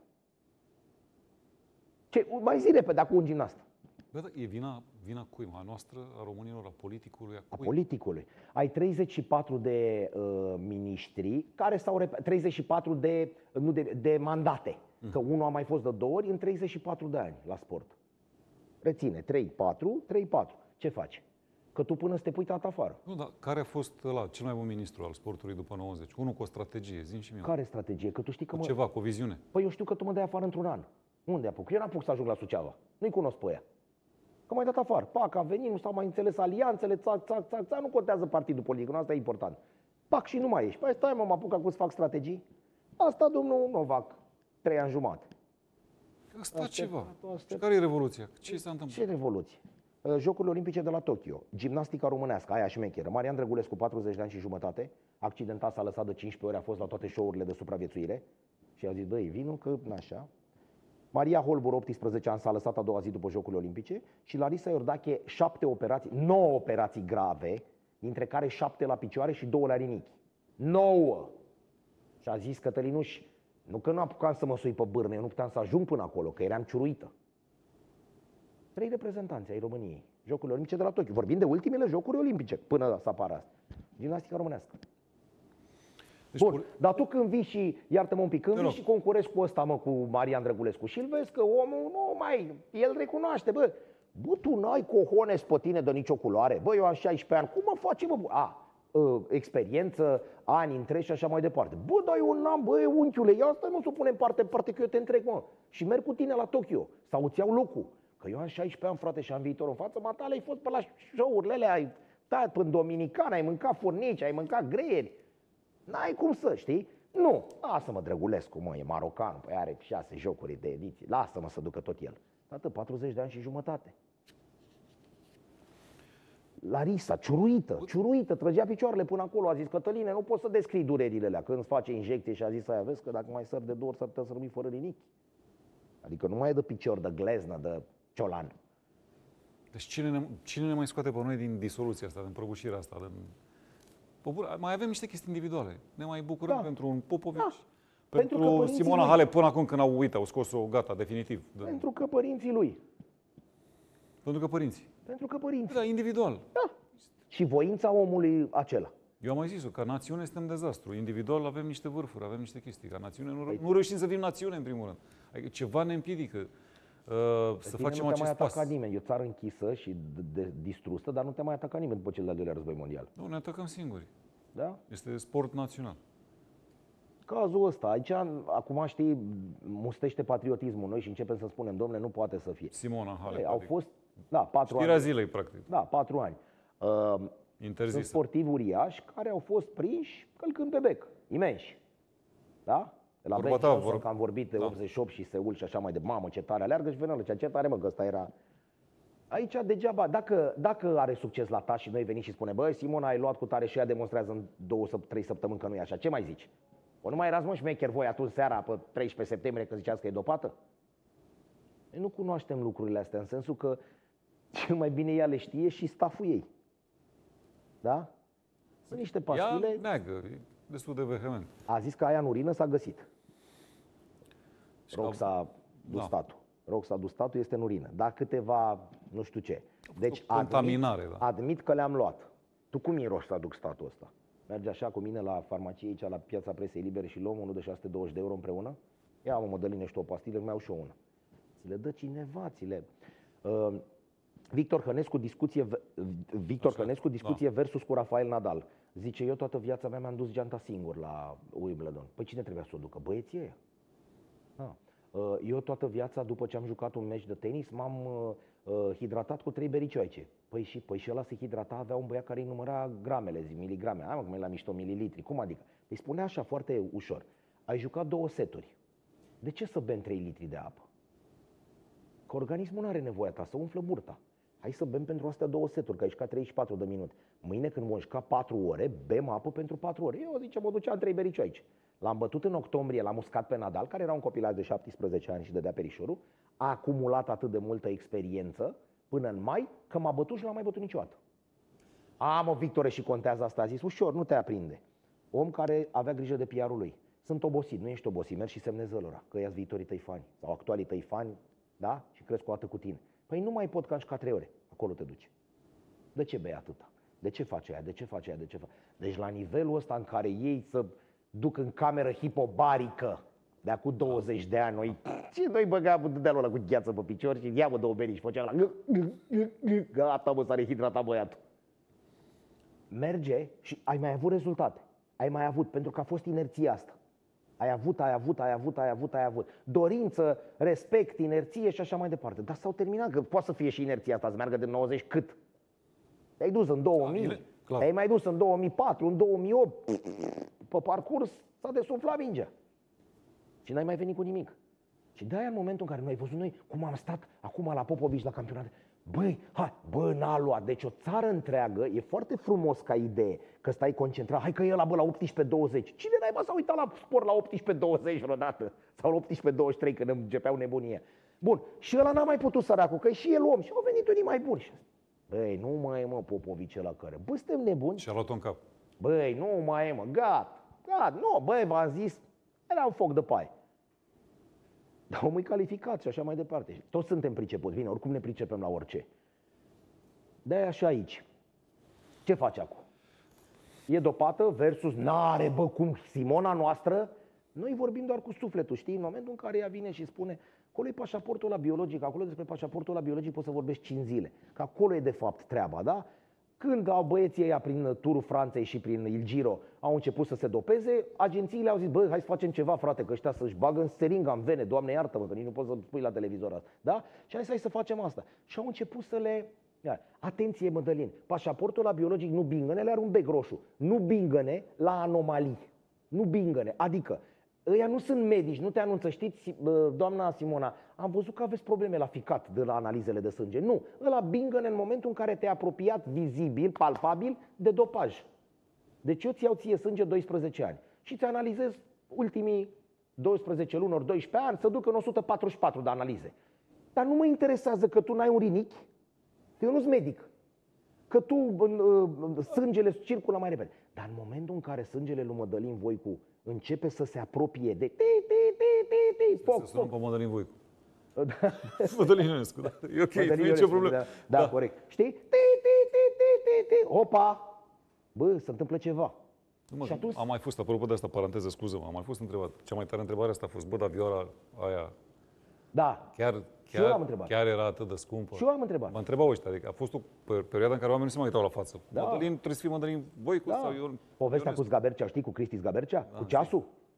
Ce, mai zi repede, acum un gimnast. Bă, da, e vina, vina cui? A noastră, a românilor, a politicului, a cui? A politicului. Ai treizeci și patru de uh, miniștri care s-au treizeci și patru de, nu de, de mandate. Mm. Că unul a mai fost de două ori în treizeci și patru de ani la sport. Reține, trei patru, trei patru. Ce faci? Că tu până să te pui tata afară. Nu, dar care a fost ăla, cel mai bun ministru al sportului după nouăzeci? Unul cu o strategie, zi-mi și mie. Care strategie? Că tu știi că cu mă... ceva, cu o viziune. Păi eu știu că tu mă dai afară într-un an. Unde apuc? Eu n-apuc să ajung la Suceava. Nu-i cunosc pe ea. Că m-ai dat afară. Pac, a venit, nu s-au mai înțeles alianțele, țac, țac, țac, țac, nu contează partidul politic, nu, asta e important. Pac, și nu mai ești. Păi stai, mă, mă apuc acum să fac strategii. Asta, domnul Novac, trei ani jumate. Asta aștept, ceva. Aștept. Și care e revoluția? Ce s-a întâmplat? Ce revoluție? Jocurile Olimpice de la Tokyo, gimnastica românească, aia șmecheră. Marian Drăgulescu, patruzeci de ani și jumătate, accidentat, s-a lăsat de cincisprezece ori, a fost la toate show-urile de supraviețuire și a zis, băi, vinul că n-așa. Maria Holbur, optsprezece ani, s-a lăsat a doua zi după Jocurile Olimpice și Larisa Iordache, șapte operații, nouă operații grave, dintre care șapte la picioare și două la rinichi. Nouă! Și a zis Cătălinuș, nu că nu apucam să mă sui pe bârnă, eu nu puteam să ajung până acolo, că eram ciuruită. Trei reprezentanți ai României, Jocurile Olimpice de la Tokyo. Vorbim de ultimele Jocuri Olimpice, până să apară asta. Gimnastica românească. Deci, bun, pur... dar tu când vii și, iartă-mă un pic, când vii și concurezi cu ăsta, mă, cu Marian Drăgulescu și îl vezi că omul, nu mai, el recunoaște, bă, bă, tu n-ai cojones pe tine de nicio culoare, bă, eu am șaisprezece ani, cum mă face, bă, a, uh, experiență, ani întregi și așa mai departe. Bă, dai un an, bă, unchiule, ia asta nu se pune în parte, în parte că eu te întreg, mă, și merg cu tine la Tokyo, sau îți iau locul, că eu am șaisprezece ani, frate, și am viitor în față, matale, ai fost pe la show-urile alea, ai stat până Dominicană, ai mâncat furnici, ai mâncat greieri. N-ai cum să, știi? Nu, lasă-mă Drăgulescu, mă, e marocan, păi are șase jocuri de ediție, lasă-mă să ducă tot el. Tată, patruzeci de ani și jumătate. Larisa, ciuruită, ciuruită, trăgea picioarele până acolo, a zis, Cătăline, nu poți să descrii durerile alea, când îți face injecție și a zis aia, vezi că dacă mai sări de două ori s-ar putea să rămâi fără rinichi. Adică nu mai e de picior, de gleznă, de ciolan. Deci cine ne, cine ne mai scoate pe noi din disoluția asta, din prăbușirea asta? Din... Mai avem niște chestii individuale. Ne mai bucurăm Da. pentru un Popovici. Da. Pentru, Pentru că pentru părinții Simona lui- Halep până acum când au uitat, au scos-o gata, definitiv. De... Pentru că părinții lui. Pentru că părinții. Pentru că părinții. Da, individual. Da. Și voința omului acela. Eu am mai zis-o, ca națiune suntem dezastru. Individual avem niște vârfuri, avem niște chestii. Ca națiune nu, nu reușim să fim națiune, în primul rând. Adică ceva ne împiedică uh, să Tine facem nu te mai acest pas. ataca nimeni. E o țară închisă și de, de, distrusă, dar nu te mai ataca nimeni după cel de-al doilea război mondial. Nu, ne atacăm singuri. Da? Este sport național. Cazul ăsta, aici, acum știi, mustește patriotismul noi și începem să spunem, domnule, nu poate să fie. Simona Halep. Ei, au adică fost, da, patru știrea ani. zilei, practic. Da, patru ani. Uh, Sunt Interzisă. sportivi uriași care au fost prinși călcând pe bec, imensi. Da? De la Vorba Ben ta, Johnson, vor- că am vorbit de da. optzeci și opt și Seul și așa mai departe. Mamă, ce tare aleargă și venea la ce tare, mă, că ăsta era... Aici degeaba, dacă, dacă are succes la ta și noi venim și spune, băi, Simona, ai luat cu tare și ea demonstrează în două, săp- trei săptămâni că nu e așa, ce mai zici? O nu mai erați, mă, șmecher voi atunci seara pe treisprezece septembrie că ziceați că e dopată? Noi nu cunoaștem lucrurile astea, în sensul că cel mai bine ea le știe și staful ei. Da? Sunt niște pastile. Ea neagă, e destul de vehement. A zis că aia în urină s-a găsit. Și că- Roxa Dustatul. Roxa Dustatul este în urină. Da, câteva, nu știu ce. Deci o contaminare, admit, da. admit că le-am luat. Tu cum e Roxa Dustatul ăsta? Merge așa cu mine la farmacie aici, la Piața Presei Libere și luăm unul de șase sute douăzeci de euro împreună? Ia, mă, Mădăline, și tu o pastilă, mai au și eu una. Ți le dă cineva, ți le... Uh, Victor Hănescu, discuție, Victor Așa, Hănescu, discuție versus cu Rafael Nadal. Zice, eu toată viața mea mi-am dus geanta singur la Wimbledon. Păi cine trebuia să o ducă? Băieții ăia. Da. Uh, Eu toată viața, după ce am jucat un meci de tenis, m-am uh, uh, hidratat cu trei bericioaice. Păi și, păi și ăla se hidrata, avea un băiat care îi număra gramele, zi, miligrame. Hai mă, cum e la mișto, mililitri. Cum adică? Îi spunea așa foarte ușor. Ai jucat două seturi. De ce să bem trei litri de apă? Că organismul nu are nevoia ta, să umflă burta. Hai să bem pentru astea două seturi, că ai jucat treizeci și patru de minute. Mâine când vom juca patru ore, bem apă pentru patru ore. Eu zice, mă duceam trei bericioaice. L-am bătut în octombrie, l-am uscat pe Nadal, care era un copilaj de șaptesprezece ani și dădea perișorul. A acumulat atât de multă experiență până în mai, că m-a bătut și nu l-am mai bătut niciodată. A, mă, Victore, și contează asta. A zis, ușor, nu te aprinde. Om care avea grijă de P R-ul lui. Sunt obosit, nu ești obosit, mergi și semnezi lor, că ia viitorii tăi fani sau actualii tăi fani, da? Și cresc o dată cu tine. Păi nu mai pot că am jucat trei ore. Acolo te duci. De ce bei atâta? De ce face aia? De ce face aia? De ce face? Deci la nivelul ăsta în care ei să duc în cameră hipobarică de acum douăzeci de ani, noi, ce noi băgam dealul ăla cu gheață pe picior și ia mă două beri și făcea la gata, mă, s-a rehidratat băiatul. Merge și ai mai avut rezultate. Ai mai avut, pentru că a fost inerția asta. Ai avut, ai avut, ai avut, ai avut, ai avut. Dorință, respect, inerție și așa mai departe. Dar s-au terminat, că poate să fie și inerția asta, să meargă de nouăzeci cât? Te-ai dus în două mii, Da, clar. te-ai mai dus în două mii patru, în două mii opt. Pe parcurs s-a desumflat mingea. Și n-ai mai venit cu nimic. Și de-aia în momentul în care noi ai văzut noi cum am stat acum la Popovici la campionat, băi, hai, bă, n-a luat. Deci o țară întreagă, e foarte frumos ca idee, că stai concentrat, hai că e ăla, bă, la optsprezece douăzeci. Cine n-ai, bă, s-a uitat la sport la optsprezece douăzeci vreodată? Sau la optsprezece douăzeci și trei când începeau nebunie. Bun, și ăla n-a mai putut săracul, că și el om, și au venit unii mai buni. Băi, nu mai e, mă, Popovici ăla care, bă, suntem nebuni? Și a luat-o în cap. Băi, nu mai e, mă, gata, gata, nu, băi, v-am zis, era un foc de paie. Dar omul e calificat și așa mai departe. Toți suntem pricepuți, bine, oricum ne pricepem la orice. De-aia și aici. Ce faci acum? E dopată versus n-are, bă, cum Simona noastră? Noi vorbim doar cu sufletul, știi? În momentul în care ea vine și spune acolo e pașaportul ăla biologic, acolo despre pașaportul ăla biologic poți să vorbești cinci zile. Că acolo e de fapt treaba, da? Când au băieții ăia prin Turul Franței și prin Il Giro au început să se dopeze, agențiile au zis, bă, hai să facem ceva, frate, că ăștia să-și bagă în seringa, în vene, Doamne iartă-mă, că nici nu poți să spui la televizor asta, da? Și hai să, hai să facem asta. Și au început să le... Ia, atenție, Mădălin, pașaportul la biologic nu bingăne, le are un bec roșu. Nu bingăne la anomalii. Nu bingăne, adică ăia nu sunt medici, nu te anunță, știți, doamna Simona, am văzut că aveți probleme la ficat de la analizele de sânge. Nu, ăla bingăne în momentul în care te-ai apropiat vizibil, palpabil, de dopaj. Deci eu ți iau ție sânge doisprezece ani și ți analizez ultimii douăsprezece luni ori doisprezece ani, să ducă în o sută patruzeci și patru de analize. Dar nu mă interesează că tu n-ai un rinichi, că eu nu-s medic, că tu uh, sângele circulă mai repede. Dar în momentul în care sângele lui Mădălin Voicu începe să se apropie de ti, ti, ti, ti, ti, foc, Să sunăm foc. pe Mădălin Voicu. Mădălin Ionescu, da. E ok, Mădălin nu e nicio Ionescu, problemă. Da, da, da, corect. Știi? Ti, ti, ti, ti, ti, ti. Opa! Bă, se întâmplă ceva. Nu, mă, Și atunci- am mai fost, apropo de asta, paranteză, scuză-mă, am mai fost întrebat. Cea mai tare întrebare asta a fost, bă, dar vioara aia Da. chiar, Și eu am chiar, întrebat. chiar era atât de scumpă? Și eu am întrebat. Mă întrebau ăștia, adică a fost o per- perioadă în care oamenii nu se mai uitau la față. Da. Mădălin, trebuie să fie Mădălin Voicu Da. sau Ion... Povestea Ionescu. cu Zgabercea, știi, cu Cristi Zgabercea? Da, Cu ceasul?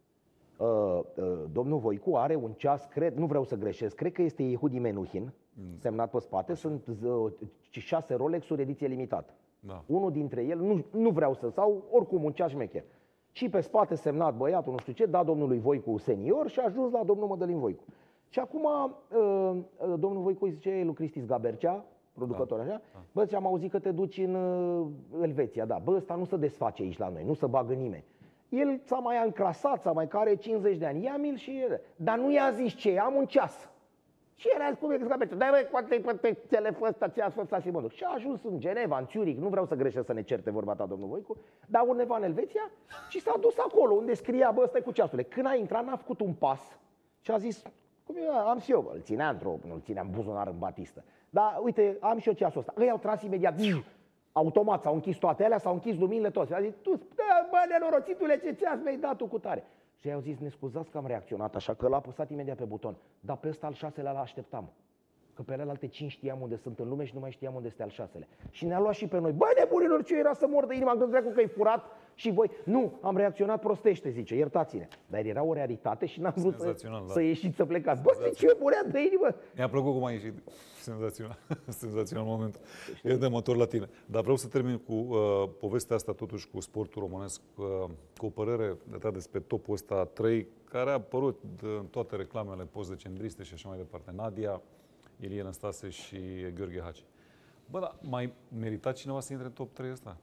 Uh, uh, domnul Voicu are un ceas, cred, nu vreau să greșesc, cred că este Yehudi Menuhin, Mm. semnat pe spate, sunt uh, șase Rolex-uri ediție limitată. Da. Unul dintre ele, nu, nu vreau să, sau oricum un ceas șmecher. Și pe spate semnat băiatul, nu știu ce, da domnului Voicu senior și a ajuns la domnul Mădălin Voicu. Și acum uh, uh, domnul Voicu îi zice lui Cristi Zgabercea, producător așa, bă, zi, am auzit că te duci în uh, Elveția, da, bă, ăsta nu se desface aici la noi, nu se bagă nimeni. El s-a mai înclasat, s-a mai care cincizeci de ani, ia-mi-l și el. Dar nu i-a zis ce, am un ceas. Și el a spus că Zgabercea, dai băi, poate pe telefon ăsta, ți-a spus și mă duc. Și a ajuns în Geneva, în Zurich, nu vreau să greșesc să ne certe vorba ta, domnul Voicu, dar undeva în Elveția și s-a dus acolo unde scria, bă, stai cu ceasurile. Când a intrat, n-a făcut un pas și a zis, cum e, am și eu, îl ținea într-o, nu-l ținea în buzunar în batistă. Dar uite, am și eu ceasul ăsta. Ei au tras imediat, ziu, automat, s-au închis toate alea, s-au închis luminile toate. A zis, tu, bă, nenorocitule, ce ceas mi-ai dat tu cu tare? Și ei au zis, ne scuzați că am reacționat așa, că l-a apăsat imediat pe buton. Dar pe ăsta al șaselea l-așteptam. Că pe celelalte cinci știam unde sunt în lume și nu mai știam unde este al șaselea. Și ne-a luat și pe noi. Băi, nebunilor, ce era să mor de inima, am crezut că e furat și voi. Nu, am reacționat prostește, zice, iertați-ne. Dar era o realitate și n-am vrut să, Senzațional, da. să ieșiți, să plecați. Bă, ce murea de inimă. Mi-a plăcut cum ai ieșit. Senzațional. Senzațional momentul. Eu de motor la tine. Dar vreau să termin cu uh, povestea asta totuși cu sportul românesc, uh, cu o părere de ta despre topul ăsta trei, care a apărut în toate reclamele post-decembriste și așa mai departe. Nadia, Ilie Năstase și Gheorghe Hagi. Bă, dar mai merita cineva să intre în top trei ăsta?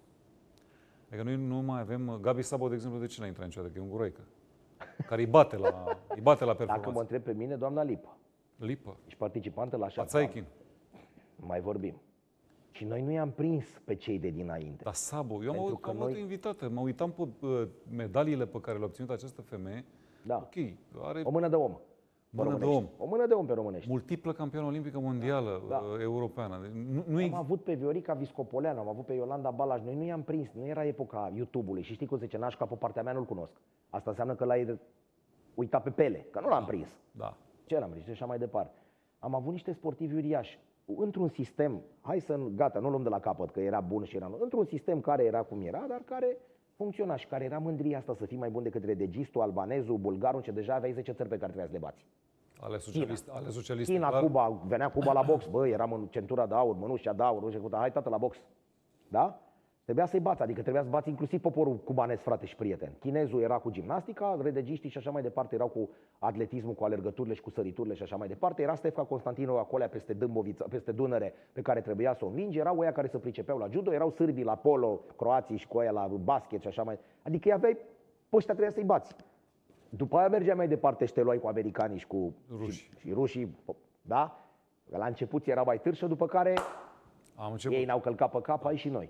Adică noi nu mai avem... Gabi Sabo, de exemplu, de ce n-a intrat niciodată? Că e un guroică. Care îi bate la, îi bate la performanță. Dacă mă întreb pe mine, doamna Lipa, Lipă. ești participantă la șapte Pațaichin. ani. Mai vorbim. Și noi nu i-am prins pe cei de dinainte. Dar Sabo, eu am Pentru avut, că am avut noi- o invitată, mă uitam pe uh, medaliile pe care le-a obținut această femeie. Da. Ok, are O mână de om. Pe Mână de românești. om. O mână de om pe românești. multiplă campioană olimpică mondială, Da. uh, europeană. Deci Nu, nu Am e... avut pe Viorica Viscopoleanu, am avut pe Iolanda Balaj, noi nu i-am prins, nu era epoca YouTube-ului și știi cum se zice, naș ca pe partea mea nu-l cunosc. Asta înseamnă că l-ai uitat pe Pele, că nu l-am prins. Da. Ce l-am prins și așa mai departe. Am avut niște sportivi uriași, într-un sistem, hai să, gata, nu luăm de la capăt, că era bun și era, într-un sistem care era cum era, dar care funcționa și care era mândria asta să fii mai bun decât registul, albanezul, bulgarul, ce deja aveai zece țări pe care trebuia să le bați. Ale socialiste, ale socialiste. China, clar. Cuba, venea Cuba la box, bă, eram în centura de aur, mănușa de aur, nu știu cum, hai tată la box. Da? Trebuia să-i bați, adică trebuia să bați inclusiv poporul cubanez, frate și prieten. Chinezul era cu gimnastica, redegiștii și așa mai departe erau cu atletismul, cu alergăturile și cu săriturile și așa mai departe. Era Stefca Constantinov acolo peste Dâmbovița, peste Dunăre, pe care trebuia să o învingi. Erau oia care se pricepeau la judo, erau sârbii la polo, croații și cu oia la basket și așa mai. Adică îi aveai, pe ăștia trebuia să-i bați. După aia mergeai mai departe și te luai cu americanii și cu Rușii. Și, și rușii, da? Că la început era mai târșă, după care Am început. ei n-au călcat pe cap, ai și noi.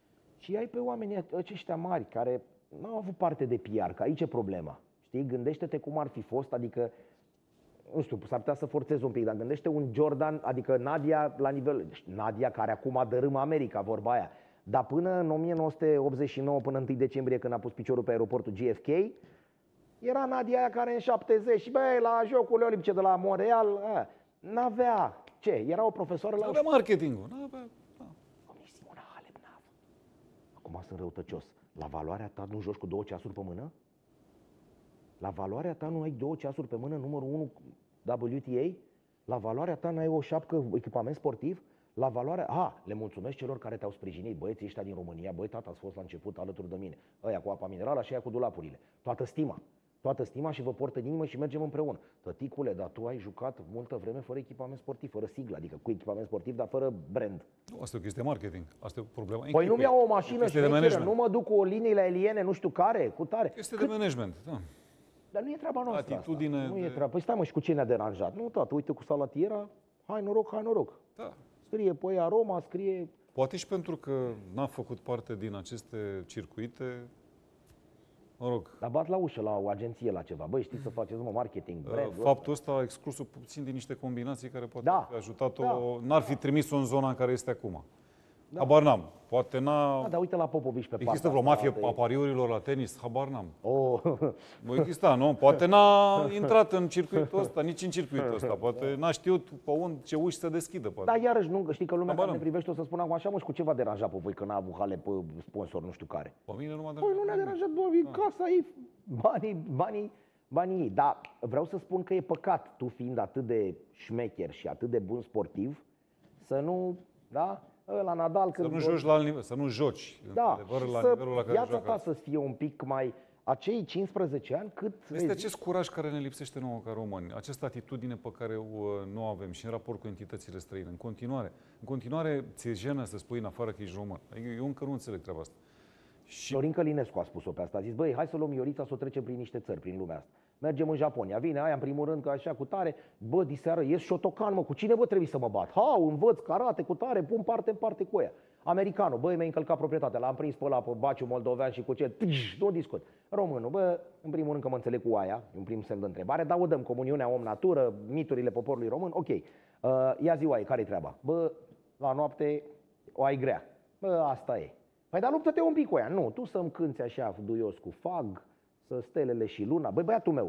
Și ai pe oamenii aceștia mari care n-au avut parte de P R, că aici e problema. Știi, gândește-te cum ar fi fost, adică, nu știu, s-ar putea să forțez un pic, dar gândește un Jordan, adică Nadia la nivel, Nadia care acum dărâmă America, vorba aia. Dar până în o mie nouă sute optzeci și nouă, până întâi decembrie, când a pus piciorul pe aeroportul J F K, era Nadia aia care în șaptezeci, și băi, la Jocurile Olimpice de la Montreal, aia, n-avea, ce, era o profesoară la... Nu avea marketingul. Nu avea... Da. Doamne, Simona Halep n-a avut. Acum sunt răutăcios. La valoarea ta nu joci cu două ceasuri pe mână? La valoarea ta nu ai două ceasuri pe mână, numărul unu W T A? La valoarea ta n-ai o șapcă, echipament sportiv? La valoarea... A, le mulțumesc celor care te-au sprijinit, băieții ăștia din România, băi, tata, ați fost la început alături de mine. Ăia cu apa minerală și aia cu dulapurile. Toată stima. Toată stima și vă port în inimă și mergem împreună. Tăticule, dar tu ai jucat multă vreme fără echipament sportiv, fără siglă, adică cu echipament sportiv, dar fără brand. Nu, asta e o chestie de marketing. Asta e o problemă. Păi nu mi-au o mașină Chestie de șmecheră, management. nu mă duc cu o liniile aeriene, nu știu care, cu tare. Este de management, da. Dar nu e treaba noastră atitudine asta. Nu de... e treaba. Păi stai mă, și cu ce ne-a deranjat? Nu, tată, uite cu salatiera, hai noroc, hai noroc. Da. Scrie pe ea Roma, scrie... Poate și pentru că n-a făcut parte din aceste circuite, mă rog. Dar bat la ușă la o agenție, la ceva. Băi, știți să faceți, mă, marketing, brand. Faptul ăsta a exclus-o puțin din niște combinații care poate Da. fi ajutat-o, Da. n-ar fi trimis-o în zona în care este acum. Da. Habar n-am. Poate n-a... Da, dar uite la Popovici pe Există partea vreo mafie asta, a pariurilor la tenis? Habar n-am. Oh. Bă, exista, nu? Poate n-a intrat în circuitul ăsta, nici în circuitul ăsta. Poate n-a știut pe unde, ce uși să deschidă. Poate. Dar iarăși, nu, știi că lumea Habar care ne n-am. privește o să spună acum așa, mă, și cu ce v-a deranjat pe voi că n-a avut hale pe sponsor, nu știu care. Pe mine nu m-a Păi nu ne-a deranjat, bă, e casa ei, banii, banii, banii ei. Dar vreau să spun că e păcat, tu fiind atât de șmecher și atât de bun sportiv, să nu, da? La Nadal Să când... nu joci la alt nivel, să nu joci, Da, într-adevăr, și la să, nivelul la care viața joacă. ta să fie un pic mai... Acei cincisprezece ani, cât... Este vezi, acest curaj care ne lipsește nouă ca români, această atitudine pe care o nu avem și în raport cu entitățile străine. În continuare, în continuare ți-e jenă să spui în afară că ești român. Adică eu încă nu înțeleg treaba asta. Și Florin Călinescu a spus-o pe asta, a zis, băi, hai să luăm Iorița să o trecem prin niște țări, prin lumea asta. Mergem în Japonia, vine aia în primul rând, că așa cu tare, bă, diseară, ies Shotokan, mă, cu cine bă trebuie să mă bat? Ha, învăț karate cu tare, pun parte în parte cu ea. Americanul, băi, mi-a încălcat proprietatea, l-am prins pe ăla, pe Baciu moldovean și cu cel, tâș, nu discut. Românul, bă, în primul rând că mă înțeleg cu aia, în primul semn de întrebare, dar o dăm comuniunea om-natură, miturile poporului român, ok. Uh, ia ziua e, care-i treaba? Bă, la noapte o ai grea. Bă, asta e. Păi dar luptă-te un pic cu ea. Nu, tu să-mi cânți așa duios cu fag, să stelele și luna. Băi, băiatul meu,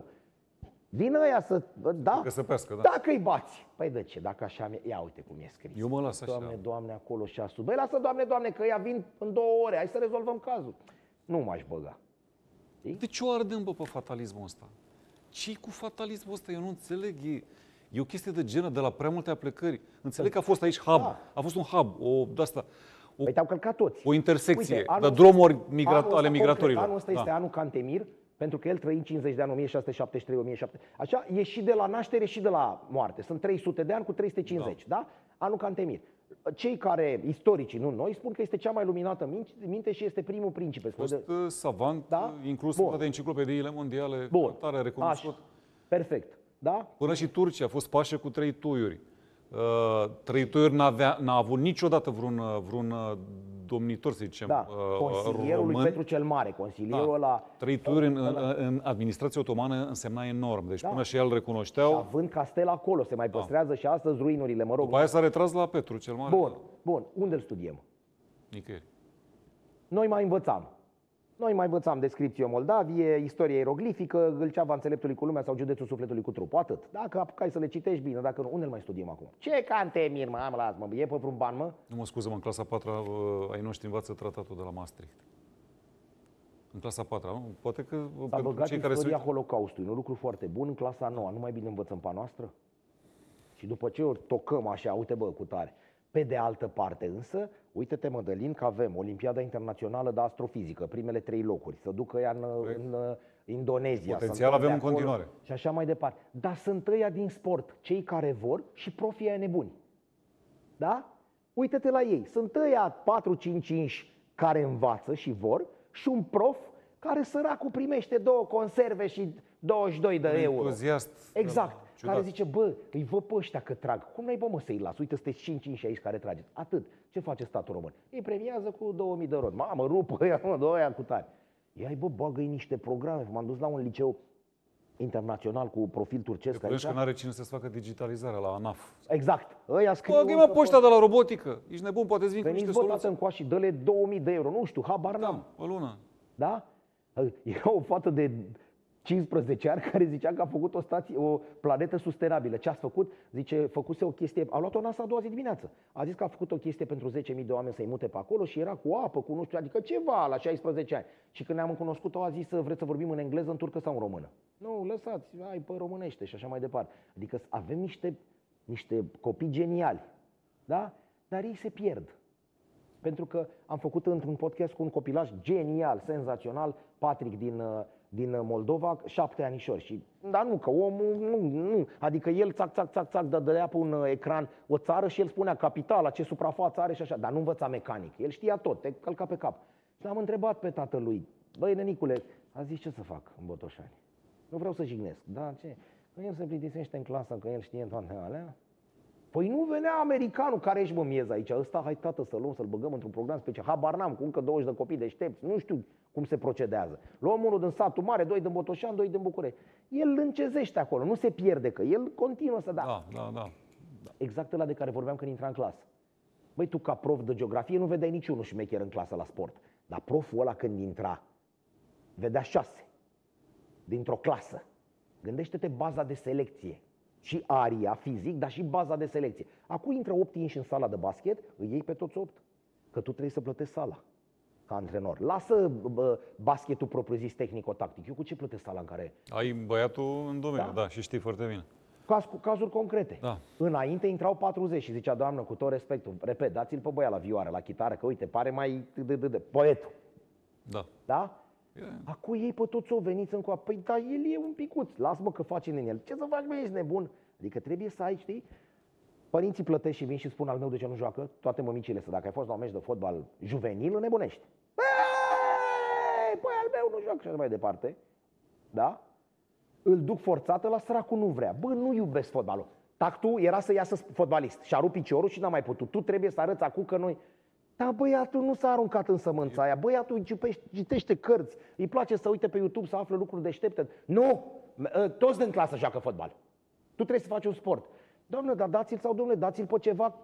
din ăia să... Da? că să pescă, da. Dacă-i bați. Păi de ce? Dacă așa... mi- Ia uite cum e scris. Eu mă las așa. Doamne, Doamne, acolo și sus. Băi, lasă, Doamne, Doamne, că ea vin în două ore. Hai să rezolvăm cazul. Nu m-aș băga. De ce o ardem, bă, pe fatalismul ăsta? Ce-i cu fatalismul ăsta? Eu nu înțeleg. E, e o chestie de genă, de la prea multe aplecări. Înțeleg că a fost aici hub. Da. A fost un hub, o de-asta. O, Păi te-au călcat toți. o intersecție Uite, de anul- drumuri migra- anul ăsta ale concret, migratorilor. Anul ăsta este Da. anul Cantemir, pentru că el trăi cincizeci de ani, o mie șase sute șaptezeci și trei - o mie șapte sute. Așa, e și de la naștere și de la moarte. Sunt trei sute de ani cu trei sute cincizeci, da? Anul Cantemir. Cei care, istoricii, nu noi, spun că este cea mai luminată minte și este primul principe. A fost uh, savant, Da? uh, inclus Bun. în toate enciclopediile mondiale, Bun. tare recunoscut. Așa. Perfect. Da? Până și Turcia a fost pașă cu trei tuiuri. Uh, trei tuiuri n-avea, n-a avut niciodată vreun, uh, vreun uh, domnitor, să zicem, Da. uh, Consilierul lui român. Petru cel Mare, consilierul Da. ăla... Trei tuiuri în, ăla- în, în administrația otomană însemna enorm. Deci Da. până și el Și recunoșteau. având castel acolo, se mai păstrează și astăzi ruinurile, mă rog. După aia s-a retras la Petru cel Mare. Bun, bun. Unde îl studiem? Nicăieri. Noi mai învățam. Noi mai învățam descripție Moldavie, istorie ieroglifică, Gâlceava înțeleptului cu lumea sau județul sufletului cu trupul. Atât. Dacă apucai să le citești bine, dacă nu, unde îl mai studiem acum? Ce Cantemir, mă, am las, mă, e pe vreun ban, mă? Nu mă scuză, mă, în clasa a patra uh, ai noștri învață tratatul de la Maastricht. În clasa a patra, nu? Poate că uh, S-a pentru băgat cei care se istoria uită... Holocaustului, un lucru foarte bun, în clasa a noua, nu mai bine învățăm pe a noastră? Și după ce o tocăm așa, uite bă, cu tare. Pe de altă parte însă, uite-te Mădălin că avem Olimpiada Internațională de Astrofizică, primele trei locuri, să ducă ea în, în Indonezia. Potențial să-mi avem de în acolo continuare. Și așa mai departe. Dar sunt ăia din sport, cei care vor și profii aia nebuni. Da? Uite-te la ei. Sunt ăia patru cinci cinci care învață și vor și un prof care săracul primește două conserve și douăzeci și doi de Un euro. entuziast. Exact. Ciudat. Care zice, bă, îi văd pe ăștia că trag. Cum n-ai bă mă să-i las? Uite, sunteți cinci cinci aici care trageți. Atât. Ce face statul român? Îi premiază cu două mii de rod. Mamă, rupă ăia, mă, dă ăia cu tare. Ia-i bă, bagă-i niște programe. M-am dus la un liceu internațional cu profil turcesc Te aici. că n-are cine să-ți facă digitalizarea la ANAF. Exact. Ăia scriu... Bă, mă, poșta de la robotică. Ești nebun, poate-ți vin cu Veniți niște bă, tată, soluții. încoa și dă-le două mii de euro. Nu știu, habar n-am. Da, pe lună. Da? Era o fată de cincisprezece ani care zicea că a făcut o, stație, o planetă sustenabilă. Ce ați făcut? Zice, făcuse o chestie, a luat-o NASA a doua zi dimineață. A zis că a făcut o chestie pentru zece mii de oameni să-i mute pe acolo și era cu apă, cu nu știu, adică ceva la șaisprezece ani. Și când ne-am cunoscut-o a zis, vreți să vorbim în engleză, în turcă sau în română? Nu, lăsați, hai pe românește și așa mai departe. Adică avem niște, niște copii geniali, da? Dar ei se pierd. Pentru că am făcut într-un podcast cu un copilaj genial, senzațional, Patrick din, din Moldova, șapte anișori. Și, dar nu, că omul, nu, nu. Adică el, țac, țac, țac, țac, dădea pe un ecran o țară și el spunea capitala, ce suprafață are și așa. Dar nu învăța mecanic. El știa tot, te călca pe cap. Și l-am întrebat pe tatălui, băi, nenicule, a zis ce să fac în Botoșani? Nu vreau să jignesc. Da, ce? Că el se plictisește în clasă, că el știe toate alea. Păi nu venea americanul, care ești mă miez aici, ăsta, hai tată să luăm, să-l băgăm într-un program special. Habar n-am, cu încă douăzeci de copii deștepți, nu știu cum se procedează. Luăm unul din satul mare, doi din Botoșan, doi din București. El încezește acolo, nu se pierde, că el continuă să da. Da, da, da. Exact ăla de care vorbeam când intra în clasă. Băi, tu ca prof de geografie nu vedeai niciunul șmecher în clasă la sport. Dar proful ăla când intra, vedea șase dintr-o clasă. Gândește-te baza de selecție. Și aria, fizic, dar și baza de selecție. Acum intră opt inși în sala de basket, îi iei pe toți opt. Că tu trebuie să plătești sala ca antrenor. Lasă bă, basketul propriu-zis tehnico-tactic. Eu cu ce plătesc sala în care... Ai băiatul în domeniu, da, Da? da și știi foarte bine. Caz, cazuri concrete. Da. Înainte intrau patruzeci și zicea, doamnă, cu tot respectul, repet, dați-l pe băiat la vioară, la chitară, că uite, pare mai poetul. Da. Da? Yeah. Acum ei pe toți o veniți încă. Păi da, el e un picuț, lasă-mă că face în el. Ce să faci, băi, ești nebun? Adică trebuie să ai, știi? Părinții plătesc și vin și spun al meu de ce nu joacă, toate mămicile să, dacă ai fost la un meci de fotbal juvenil, nebunești. Băi, păi al meu nu joacă și așa mai departe. Da? Îl duc forțată, la săracul nu vrea. Bă, nu iubesc fotbalul. Tactul era să iasă fotbalist și-a rupt piciorul și n-a mai putut. Tu trebuie să arăți acum că noi... Dar băiatul nu s-a aruncat în sămânța aia. Băiatul citește, citește cărți, îi place să uite pe YouTube, să afle lucruri deștepte. Nu! Toți din clasă joacă fotbal. Tu trebuie să faci un sport. Doamne, dar dați-l sau domnule, dați-l pe ceva...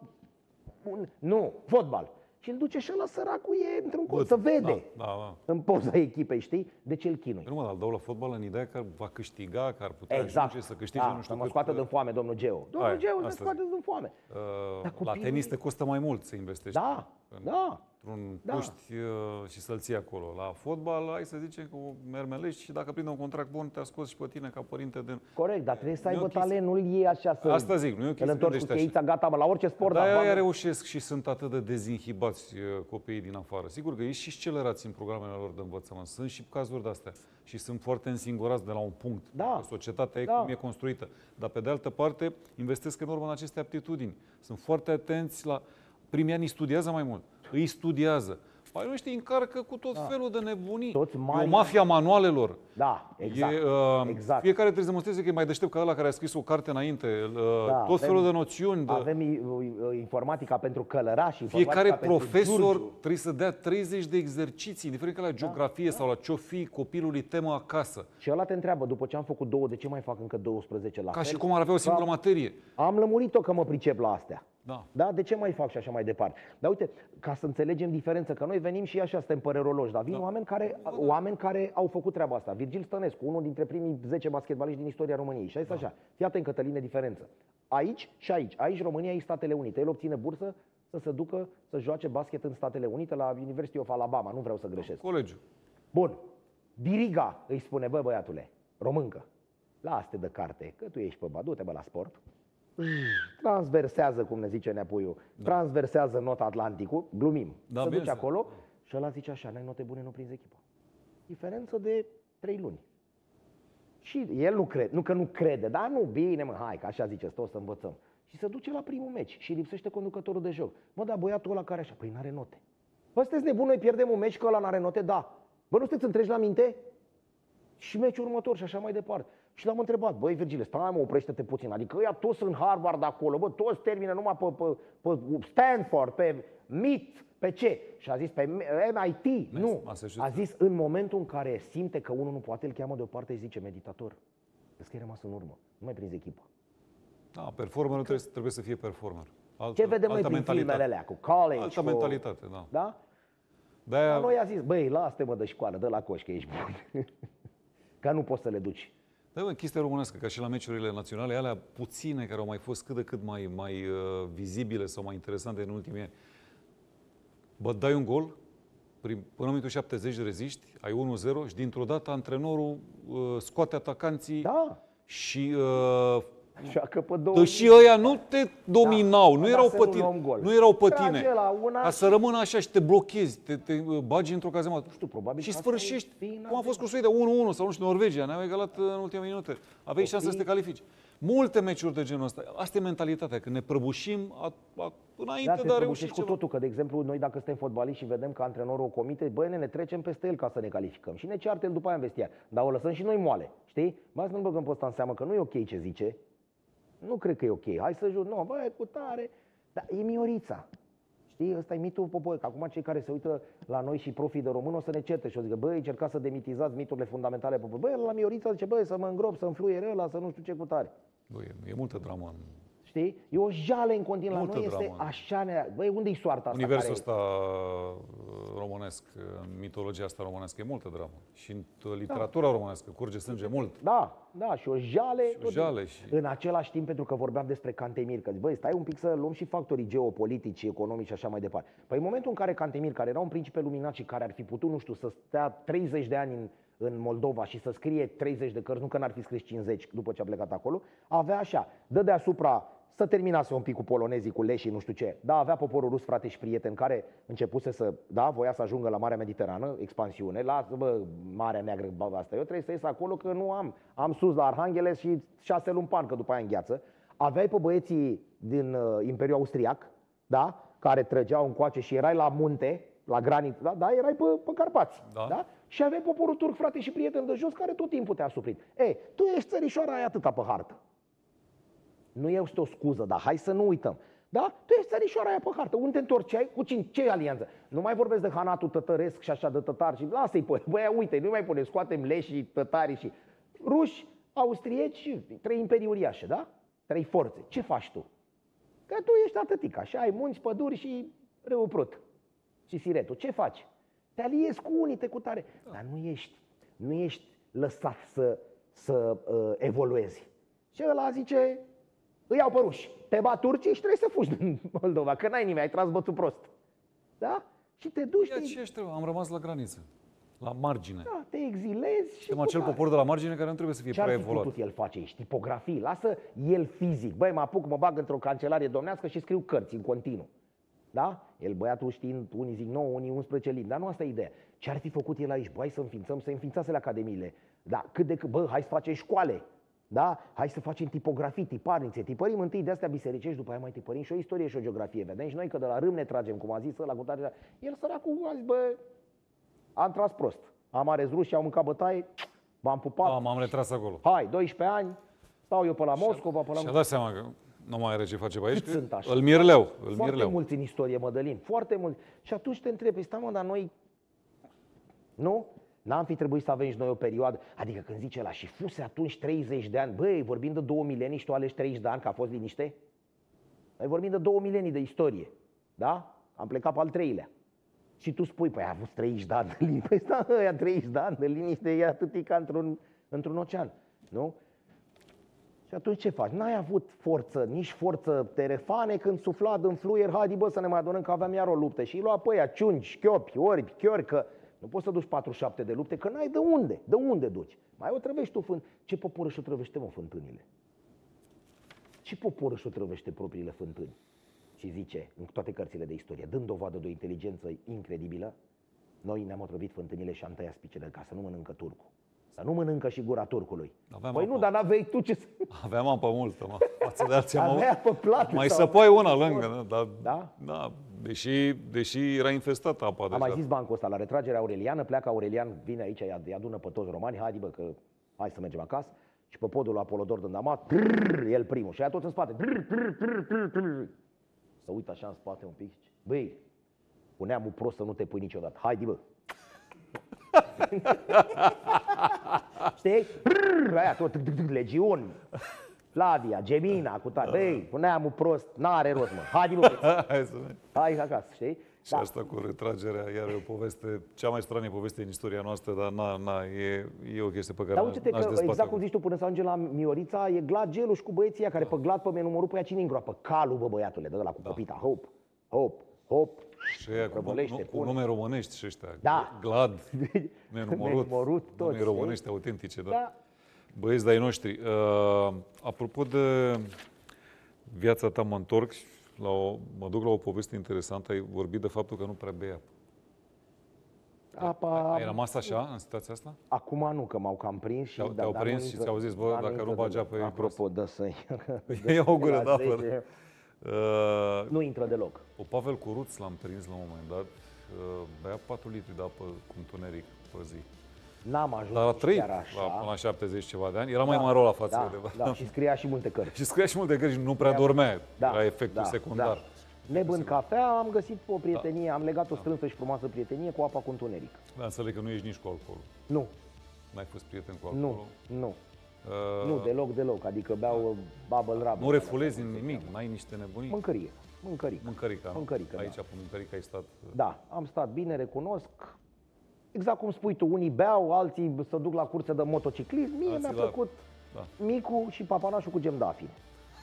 Nu, fotbal. Și îl duce și ăla săracul e într-un colț, să vede. Da, da, da. În poza echipei, știi? De ce îl chinui? Nu mă, dar îl dau la fotbal în ideea că va câștiga, că ar putea Exact. ajunge să câștige, Da, nu știu să mă cât, scoată din foame, domnul Geo. Domnul Hai, Geo, să asta scoate din foame. Uh, Dar la copilul tenis e- te costă mai mult să investești. Da, în, da. Într-un Da. puști uh, și să-l ții acolo. La fotbal, hai să zicem că mermelești și dacă prinde un contract bun, te-a scos și pe tine ca părinte de... Corect, dar trebuie să Nu e aibă o chestie- talent, nu-l iei așa să... Asta zic, nu e o Îl chestie întorci cu gândește așa. cheița, gata, mă, la orice sport, Dar dar aia bani- reușesc și sunt atât de dezinhibați uh, copiii din afară. Sigur că ei și scelerați în programele lor de învățământ. Sunt și cazuri de-astea. Și sunt foarte însingurați de la un punct. Da. Că societatea e Da. cum e construită. Dar pe de altă parte, investesc enorm în aceste aptitudini. Sunt foarte atenți la... Primii ani îi studiază mai mult. Îi studiază. Păi nu știi, încarcă cu tot felul de nebunii. Toți E o mari- mafia manualelor. Da, exact. E, uh, exact. Fiecare trebuie să demonstreze că e mai deștept ca ăla care a scris o carte înainte. Uh, Da, tot felul avem- de noțiuni. De... Avem i- i- informatica pentru călărași, informatica Fiecare pentru profesor Giurgiu. trebuie să dea treizeci de exerciții, indiferent că la geografie Da. sau la ce-o fi copilului temă acasă. Și ăla te întreabă, după ce am făcut două, de ce mai fac încă douăsprezece la Ca fel? și cum ar avea o singură Da. materie. Am lămurit-o că mă pricep la astea. Da. Da? De ce mai fac și așa mai departe? Dar uite, ca să înțelegem diferența, că noi venim și așa suntem părerologi, dar vin da. oameni, care, oameni care au făcut treaba asta. Virgil Stănescu, unul dintre primii zece basketbaliști din istoria României. Și asta da. așa, fii atent, Cătăline, diferență. Aici și aici. Aici România e Statele Unite. El obține bursă să se ducă să joace basket în Statele Unite la University of Alabama. Nu vreau să greșesc. Colegiul. Bun. Biriga îi spune, bă, băiatule, româncă, lasă-te de carte, că tu ești pe ba, du-te bă la sport. Transversează, cum ne zice Neapuiu, da. transversează nota Atlanticul, glumim, Da, se bine, duce să- acolo și ăla zice așa, n-ai note bune, nu prinzi echipa. Diferență de trei luni. Și el nu crede, nu că nu crede, dar nu, bine mă, hai, că așa ziceți, toți să învățăm. Și se duce la primul meci și lipsește conducătorul de joc. Mă, dar băiatul ăla care așa, păi n-are note. Bă, sunteți nebuni, noi pierdem un meci că ăla n-are note? Da. Bă, nu sunteți întregi la minte? Și meciul următor și așa mai departe. Și l-am întrebat, băi Virgile, stai mă, oprește-te puțin. Adică ăia toți sunt Harvard acolo, bă, toți termină numai pe, pe, pe Stanford, pe M I T, pe ce? Și a zis pe M I T. Nu, a zis în momentul în care simte că unul nu poate, îl cheamă deoparte și zice, meditator, vezi că ai rămas în urmă, nu mai prinzi echipă. Da, performerul trebuie, trebuie să fie performer. Altă, Ce vedem noi altă prin mentalitate. filmele alea, cu college, Altă cu... mentalitate, da. Da? De-aia, Dar noi a zis, băi, lasă-te mă de școală, dă la coș că ești bun. Că nu poți să le duci. da, bă, chestia românească, ca și la meciurile naționale, alea puține care au mai fost cât de cât mai, mai uh, vizibile sau mai interesante în ultimii ani. Bă, dai un gol, prin, până în minutul șaptezeci reziști, ai unu zero și dintr-o dată antrenorul uh, scoate atacanții Da. și uh, Joacă pe două. Că și ăia nu te dominau, Da, nu dar erau să pe nu tine, luăm gol. nu erau pe Trage tine. la una Ca să rămână așa și te blochezi, te, te bagi într-o cazemată. știu, probabil și că asta sfârșești, e fina cum a de- fost cu Suedia, unu unu sau nu știu, Norvegia, ne-au egalat în ultima minute. Aveai șansa să te califici. Multe meciuri de genul ăsta. Asta e mentalitatea, că ne prăbușim a, a, înainte Da, de a reuși reușești cu ceva. totul, că de exemplu noi dacă suntem fotbaliști și vedem că antrenorul o comite, băi, ne trecem peste el ca să ne calificăm și ne ceartă el după aia în vestiar. Dar o lăsăm și noi moale, știi? Mai să nu băgăm pe ăsta în seamă că nu e ok ce zice. Nu cred că e ok. Hai să jur, nu, băi, cu tare. Dar e Miorița. Știi, ăsta e mitul popor. Că acum cei care se uită la noi și profii de român o să ne certe și o zică, băi, încercați să demitizați miturile fundamentale popor. Băi, la Miorița zice, băi, să mă îngrop, să-mi fluiere ăla, să nu știu ce cu tare. Băi, e, e multă dramă în Știi? E o jale în continuu. La Multă noi este dramă. așa... Ne... Băi, unde-i soarta asta? universul care... ăsta românesc, în mitologia asta românească, e multă dramă. Și în literatura da. românească curge sânge mult. Da, da, și o jale... Și o jale și... În același timp, pentru că vorbeam despre Cantemir, că zic, băi, stai un pic să luăm și factorii geopolitici, economici și așa mai departe. Păi în momentul în care Cantemir, care era un principe luminat și care ar fi putut, nu știu, să stea treizeci de ani în, în Moldova și să scrie treizeci de cărți, nu că n-ar fi scris cincizeci după ce a plecat acolo, avea așa, dă deasupra, să terminase un pic cu polonezii, cu leșii, nu știu ce. Da, avea poporul rus, frate și prieten, care începuse să, da, voia să ajungă la Marea Mediterană, expansiune, la, bă, Marea Neagră, bă, asta, eu trebuie să ies acolo că nu am. Am sus la Arhangheles și șase luni parcă după aia în gheață. Aveai pe băieții din uh, Imperiul Austriac, da, care trăgeau încoace și erai la munte, la granit, da, da, erai pe, pe Carpați, Da. da? Și aveai poporul turc, frate și prieten de jos, care tot timpul te-a suprit. Ei, tu ești țărișoara aia atâta pe hartă. Nu este o scuză, dar hai să nu uităm. Da? Tu ești țărișoara aia pe hartă. Unde te întorceai? Cu cine? Ce alianță? Nu mai vorbesc de hanatul tătăresc și așa de tătar și lasă-i pe băia, uite, nu mai pune, scoatem leșii, tătarii și ruși, austrieci, trei imperii uriașe, da? Trei forțe. Ce faci tu? Că tu ești atâtica și ai munți, păduri și râul Prut și Siretul. Ce faci? Te aliezi cu unii, te cu tare. Dar nu ești, nu ești lăsat să, să uh, evoluezi. Și ăla zice, îi iau pe ruși, te bat turcii și trebuie să fugi din Moldova, că n-ai nimeni, ai tras bățul prost. Da? Și te duci, E te, aceeași treabă. Am rămas la graniță, la margine. da, te exilezi și Suntem cu acel tare. popor de la margine care nu trebuie să fie Ce-ar prea fi evoluat. putut el face aici? Tipografii, lasă el fizic. Băi, mă apuc, mă bag într-o cancelarie domnească și scriu cărți în continuu. Da? El, băiatul știind, unii zic nouă, unii unsprezece limbi, dar nu asta e ideea. Ce-ar fi făcut el aici? Băi, să înființăm, să înființase la academiile. Da, cât de cât, bă, hai să facem școale. Da? Hai să facem tipografii, tiparnițe. Tipărim întâi de astea bisericești, după aia mai tipărim și o istorie și o geografie. Vedem și noi că de la râm ne tragem, cum a zis ăla cu tare. El săracul a zis, bă, am tras prost. Am ales ruși, au mâncat bătaie, m-am pupat. Da, m-am retras acolo. Hai, doisprezece ani, stau eu pe la Moscova, pe la... Și-a dat seama că nu mai are ce face pe aici, Cât că sunt așa? îl mirleu, îl Foarte mirleu. mulți în istorie, Mădălin, foarte mulți. Și atunci te întrebi, stai mă, dar noi, nu? N-am fi trebuit să avem și noi o perioadă. Adică când zice ăla, și fuse atunci treizeci de ani, băi, vorbim de două milenii și tu alegi treizeci de ani, că a fost liniște? Noi vorbim de două milenii de istorie, da? Am plecat pe al treilea. Și tu spui, păi a avut treizeci de ani de liniște. Păi stai, ăia treizeci de ani de liniște e atât ca într-un, într-un ocean, nu? Și atunci ce faci? N-ai avut forță, nici forță terefane când sufla din fluier, haide bă să ne mai adunăm că aveam iar o luptă. Și îi lua pe aia ciungi, chiopi, orbi, chiori, că nu poți să duci patruzeci și șapte de lupte, că n-ai de unde, de unde duci. Mai otrăvești tu fân... Ce popor își otrăvește, mă, fântânile? Ce popor își otrăvește propriile fântâni? Și zice, în toate cărțile de istorie, dând dovadă de o inteligență incredibilă, noi ne-am otrăvit fântânile și am tăiat spicele ca să nu mănâncă turcul. Să nu mănâncă și gura turcului. Aveam Păi apă. nu, dar n-aveai tu ce să... Aveam apă multă, mă, față de alții. am Avea avut- pe plată. Mai sau- săpai una lângă, da? Dar, Da? da, deși, deși era infestată apa Am deja. mai zis bancul ăsta, la retragerea Aureliană, pleacă Aurelian, vine aici, îi adună pe toți romani, haide bă, că hai să mergem acasă. Și pe podul lui Apolodor din Damat, trrr, el primul, și aia toți în spate. Trrr, trrr, trrr, trrr, trrr. Să uită așa în spate un pic, zice, băi, cu neamul prost să nu te pui niciodată, haide bă. Știi? Trrr, aia tot, trrr, trrr, legiuni, Flavia, Gemina, cu tare, băi, cu neamul prost, n-are rost, mă, haide bă, Hai să ne... hai acasă, știi? Și asta cu retragerea, iar e o poveste, cea mai stranie poveste în istoria noastră, dar na, na, e, e o chestie pe care Dar n- uite-te n-aș că, dezbate exact cum acum. zici tu, până să ajungem la Miorița, e Glad Gelu și cu băieții ăia care pe Glad, pe menumărul, pe ea cine îngroapă? Calul, bă, băiatule, de ăla cu copita, hop, hop, hop. Și aia cu, Răbălește, nu, cu pune. nume românești și ăștia. Da. Glad, Nenumărut, Nenumărut, toți, nume știi? românești autentice, da. Da. Băieți de-ai noștri, uh, apropo de viața ta, mă întorc, la o, mă duc la o poveste interesantă, ai vorbit de faptul că nu prea bei apă. Apa... Ai rămas așa, în situația asta? Acum nu, că m-au cam prins și... Te-au, da, te-au dar prins nu și intră- ți-au zis, bă, dar dacă nu intră bagi deloc. apă, e Apropo, dă să-i... E o gură la de apă. zece, Uh, Nu intră deloc. Pe Pavel Curuț l-am prins la un moment dat. Uh, bea patru litri de apă cu întuneric pe zi. N-am ajuns Dar a trăit chiar la, așa. până la șaptezeci ceva de ani. Era mai maro la față da, de... da, și scria și multe cărți. Și scria și multe cărți și nu prea dormea. Da, Era efectul da, secundar. Da. Nebând cafea, am găsit o prietenie, am legat o strânsă și frumoasă prietenie cu apa cu întuneric. Dar înțeleg că nu ești nici cu alcoolul. Nu, N-ai fost prieten cu alcoolul. nu, nu. Uh, Nu, deloc, deloc. Adică beau bubble wrap. Nu refulezi în nimic, n-ai niște nebunii. Mâncărie, mâncărică. Mâncărica. nu? Mâncărică, da. Aici, pe mâncărica, ai stat... uh, Da, am stat bine, recunosc. Exact cum spui tu, unii beau, alții se duc la curse de motociclism. Mie Alții mi-a la- plăcut da. Micu și papanașul cu gem de afin.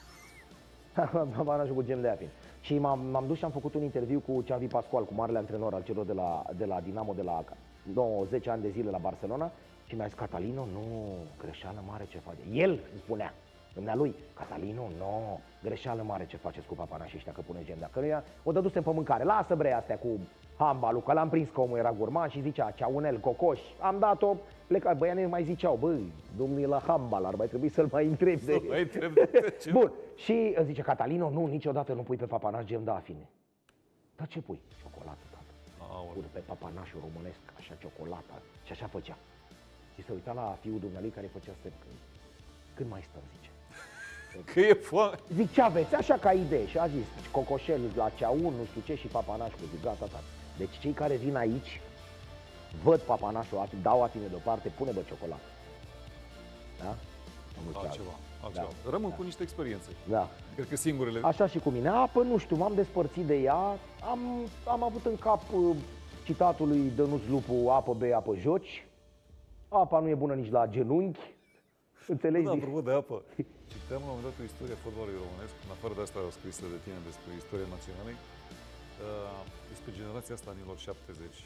Papanașul cu gem de afin. Și m-am, m-am dus și am făcut un interviu cu Xavi Pascual, cu marele antrenor al celor de la, de la Dinamo, de la nouă zece ani de zile la Barcelona. Și mi-a zis, Catalino, nu, greșeală mare ce face. El îmi spunea, dumnealui, Catalino, nu, greșeală mare ce faceți cu papanașii ăștia că pune gem de afin. Că ea o dădusem pe mâncare, lasă bre astea cu hambalul, că l-am prins că omul era gurman și zicea, ceaunel, cocoș. Am dat-o, pleca, băianii mai ziceau, băi, domnul e la hambal, ar mai trebui să-l mai întrebi de... Mai întreb de ce? Bun, și îmi zice, Catalino, nu, niciodată nu pui pe papanaș gem de afine. Dar ce pui? Ciocolată, tată. Aoleu. Pune pe papanașul românesc, așa ciocolată. Și așa făcea. Și se uita la fiul dumnealui care făcea semn. Când, când mai stăm, zice. Că e foame. Zic, ce aveți? Așa ca idee. Și a zis, cocoșel la ceaun, nu știu ce, și papanașul. Zic, gata, tată. Deci cei care vin aici, văd papanașul, dau afine deoparte, pune bă ciocolată. Da? Am mulțumit. Altceva, altceva. Rămân cu niște experiențe. Da. Cred că singurele... Așa și cu mine. Apă, nu știu, m-am despărțit de ea. Am, am avut în cap uh, citatul lui Dănuț Lupu, apă bei, apă joci. Apa nu e bună nici la genunchi. Înțelegi? Da, apropo de apă, citeam la un moment dat o istorie a fotbalului românesc, în afară de asta scrisă de tine despre istoria naționalei, uh, despre generația asta anilor șaptezeci.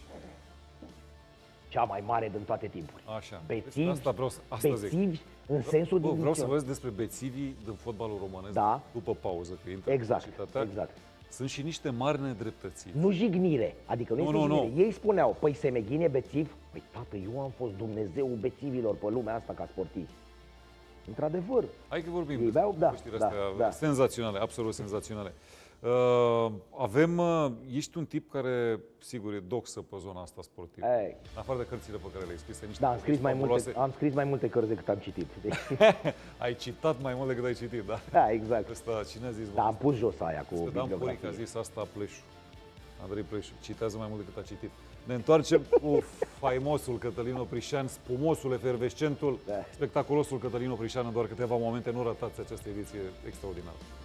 Cea mai mare din toate timpurile. Așa. Bețivi, Asta vreau să, asta zic. bețivi în sensul Bă, din vreau să dicționare. vorbesc despre bețivii din fotbalul românesc, Da. după pauză, că intră Exact, publicitatea. exact. Sunt și niște mari nedreptățiri. Nu jignire, adică nu, Nu, nu, nu, nu. jignire. Ei spuneau, păi Semeghine bețiv? Păi tată, eu am fost Dumnezeul bețivilor pe lumea asta ca sportiv. Într-adevăr. Hai că vorbim Ei despre beau, da, știrile da, astea da. senzaționale, absolut senzaționale. Uh, avem, uh, ești un tip care, sigur, e doxă pe zona asta sportivă. Ei. În afară de cărțile pe care le-ai scris, ai niște Da, am scris, povesti mai multe, fabuloase. am scris mai multe cărți decât am citit. Deci, Ai citat mai mult decât ai citit, da? da, exact. Ăsta, cine a zis? Da, am pus jos aia cu Că Dan Puric a bibliografie. zis asta Pleșu. Andrei Pleșu. Citează mai mult decât a citit. Ne întoarcem cu faimosul Cătălin Oprișan, spumosul, efervescentul, Da. spectacolosul Cătălin Oprișan. În doar câteva momente, nu ratați această ediție extraordinară.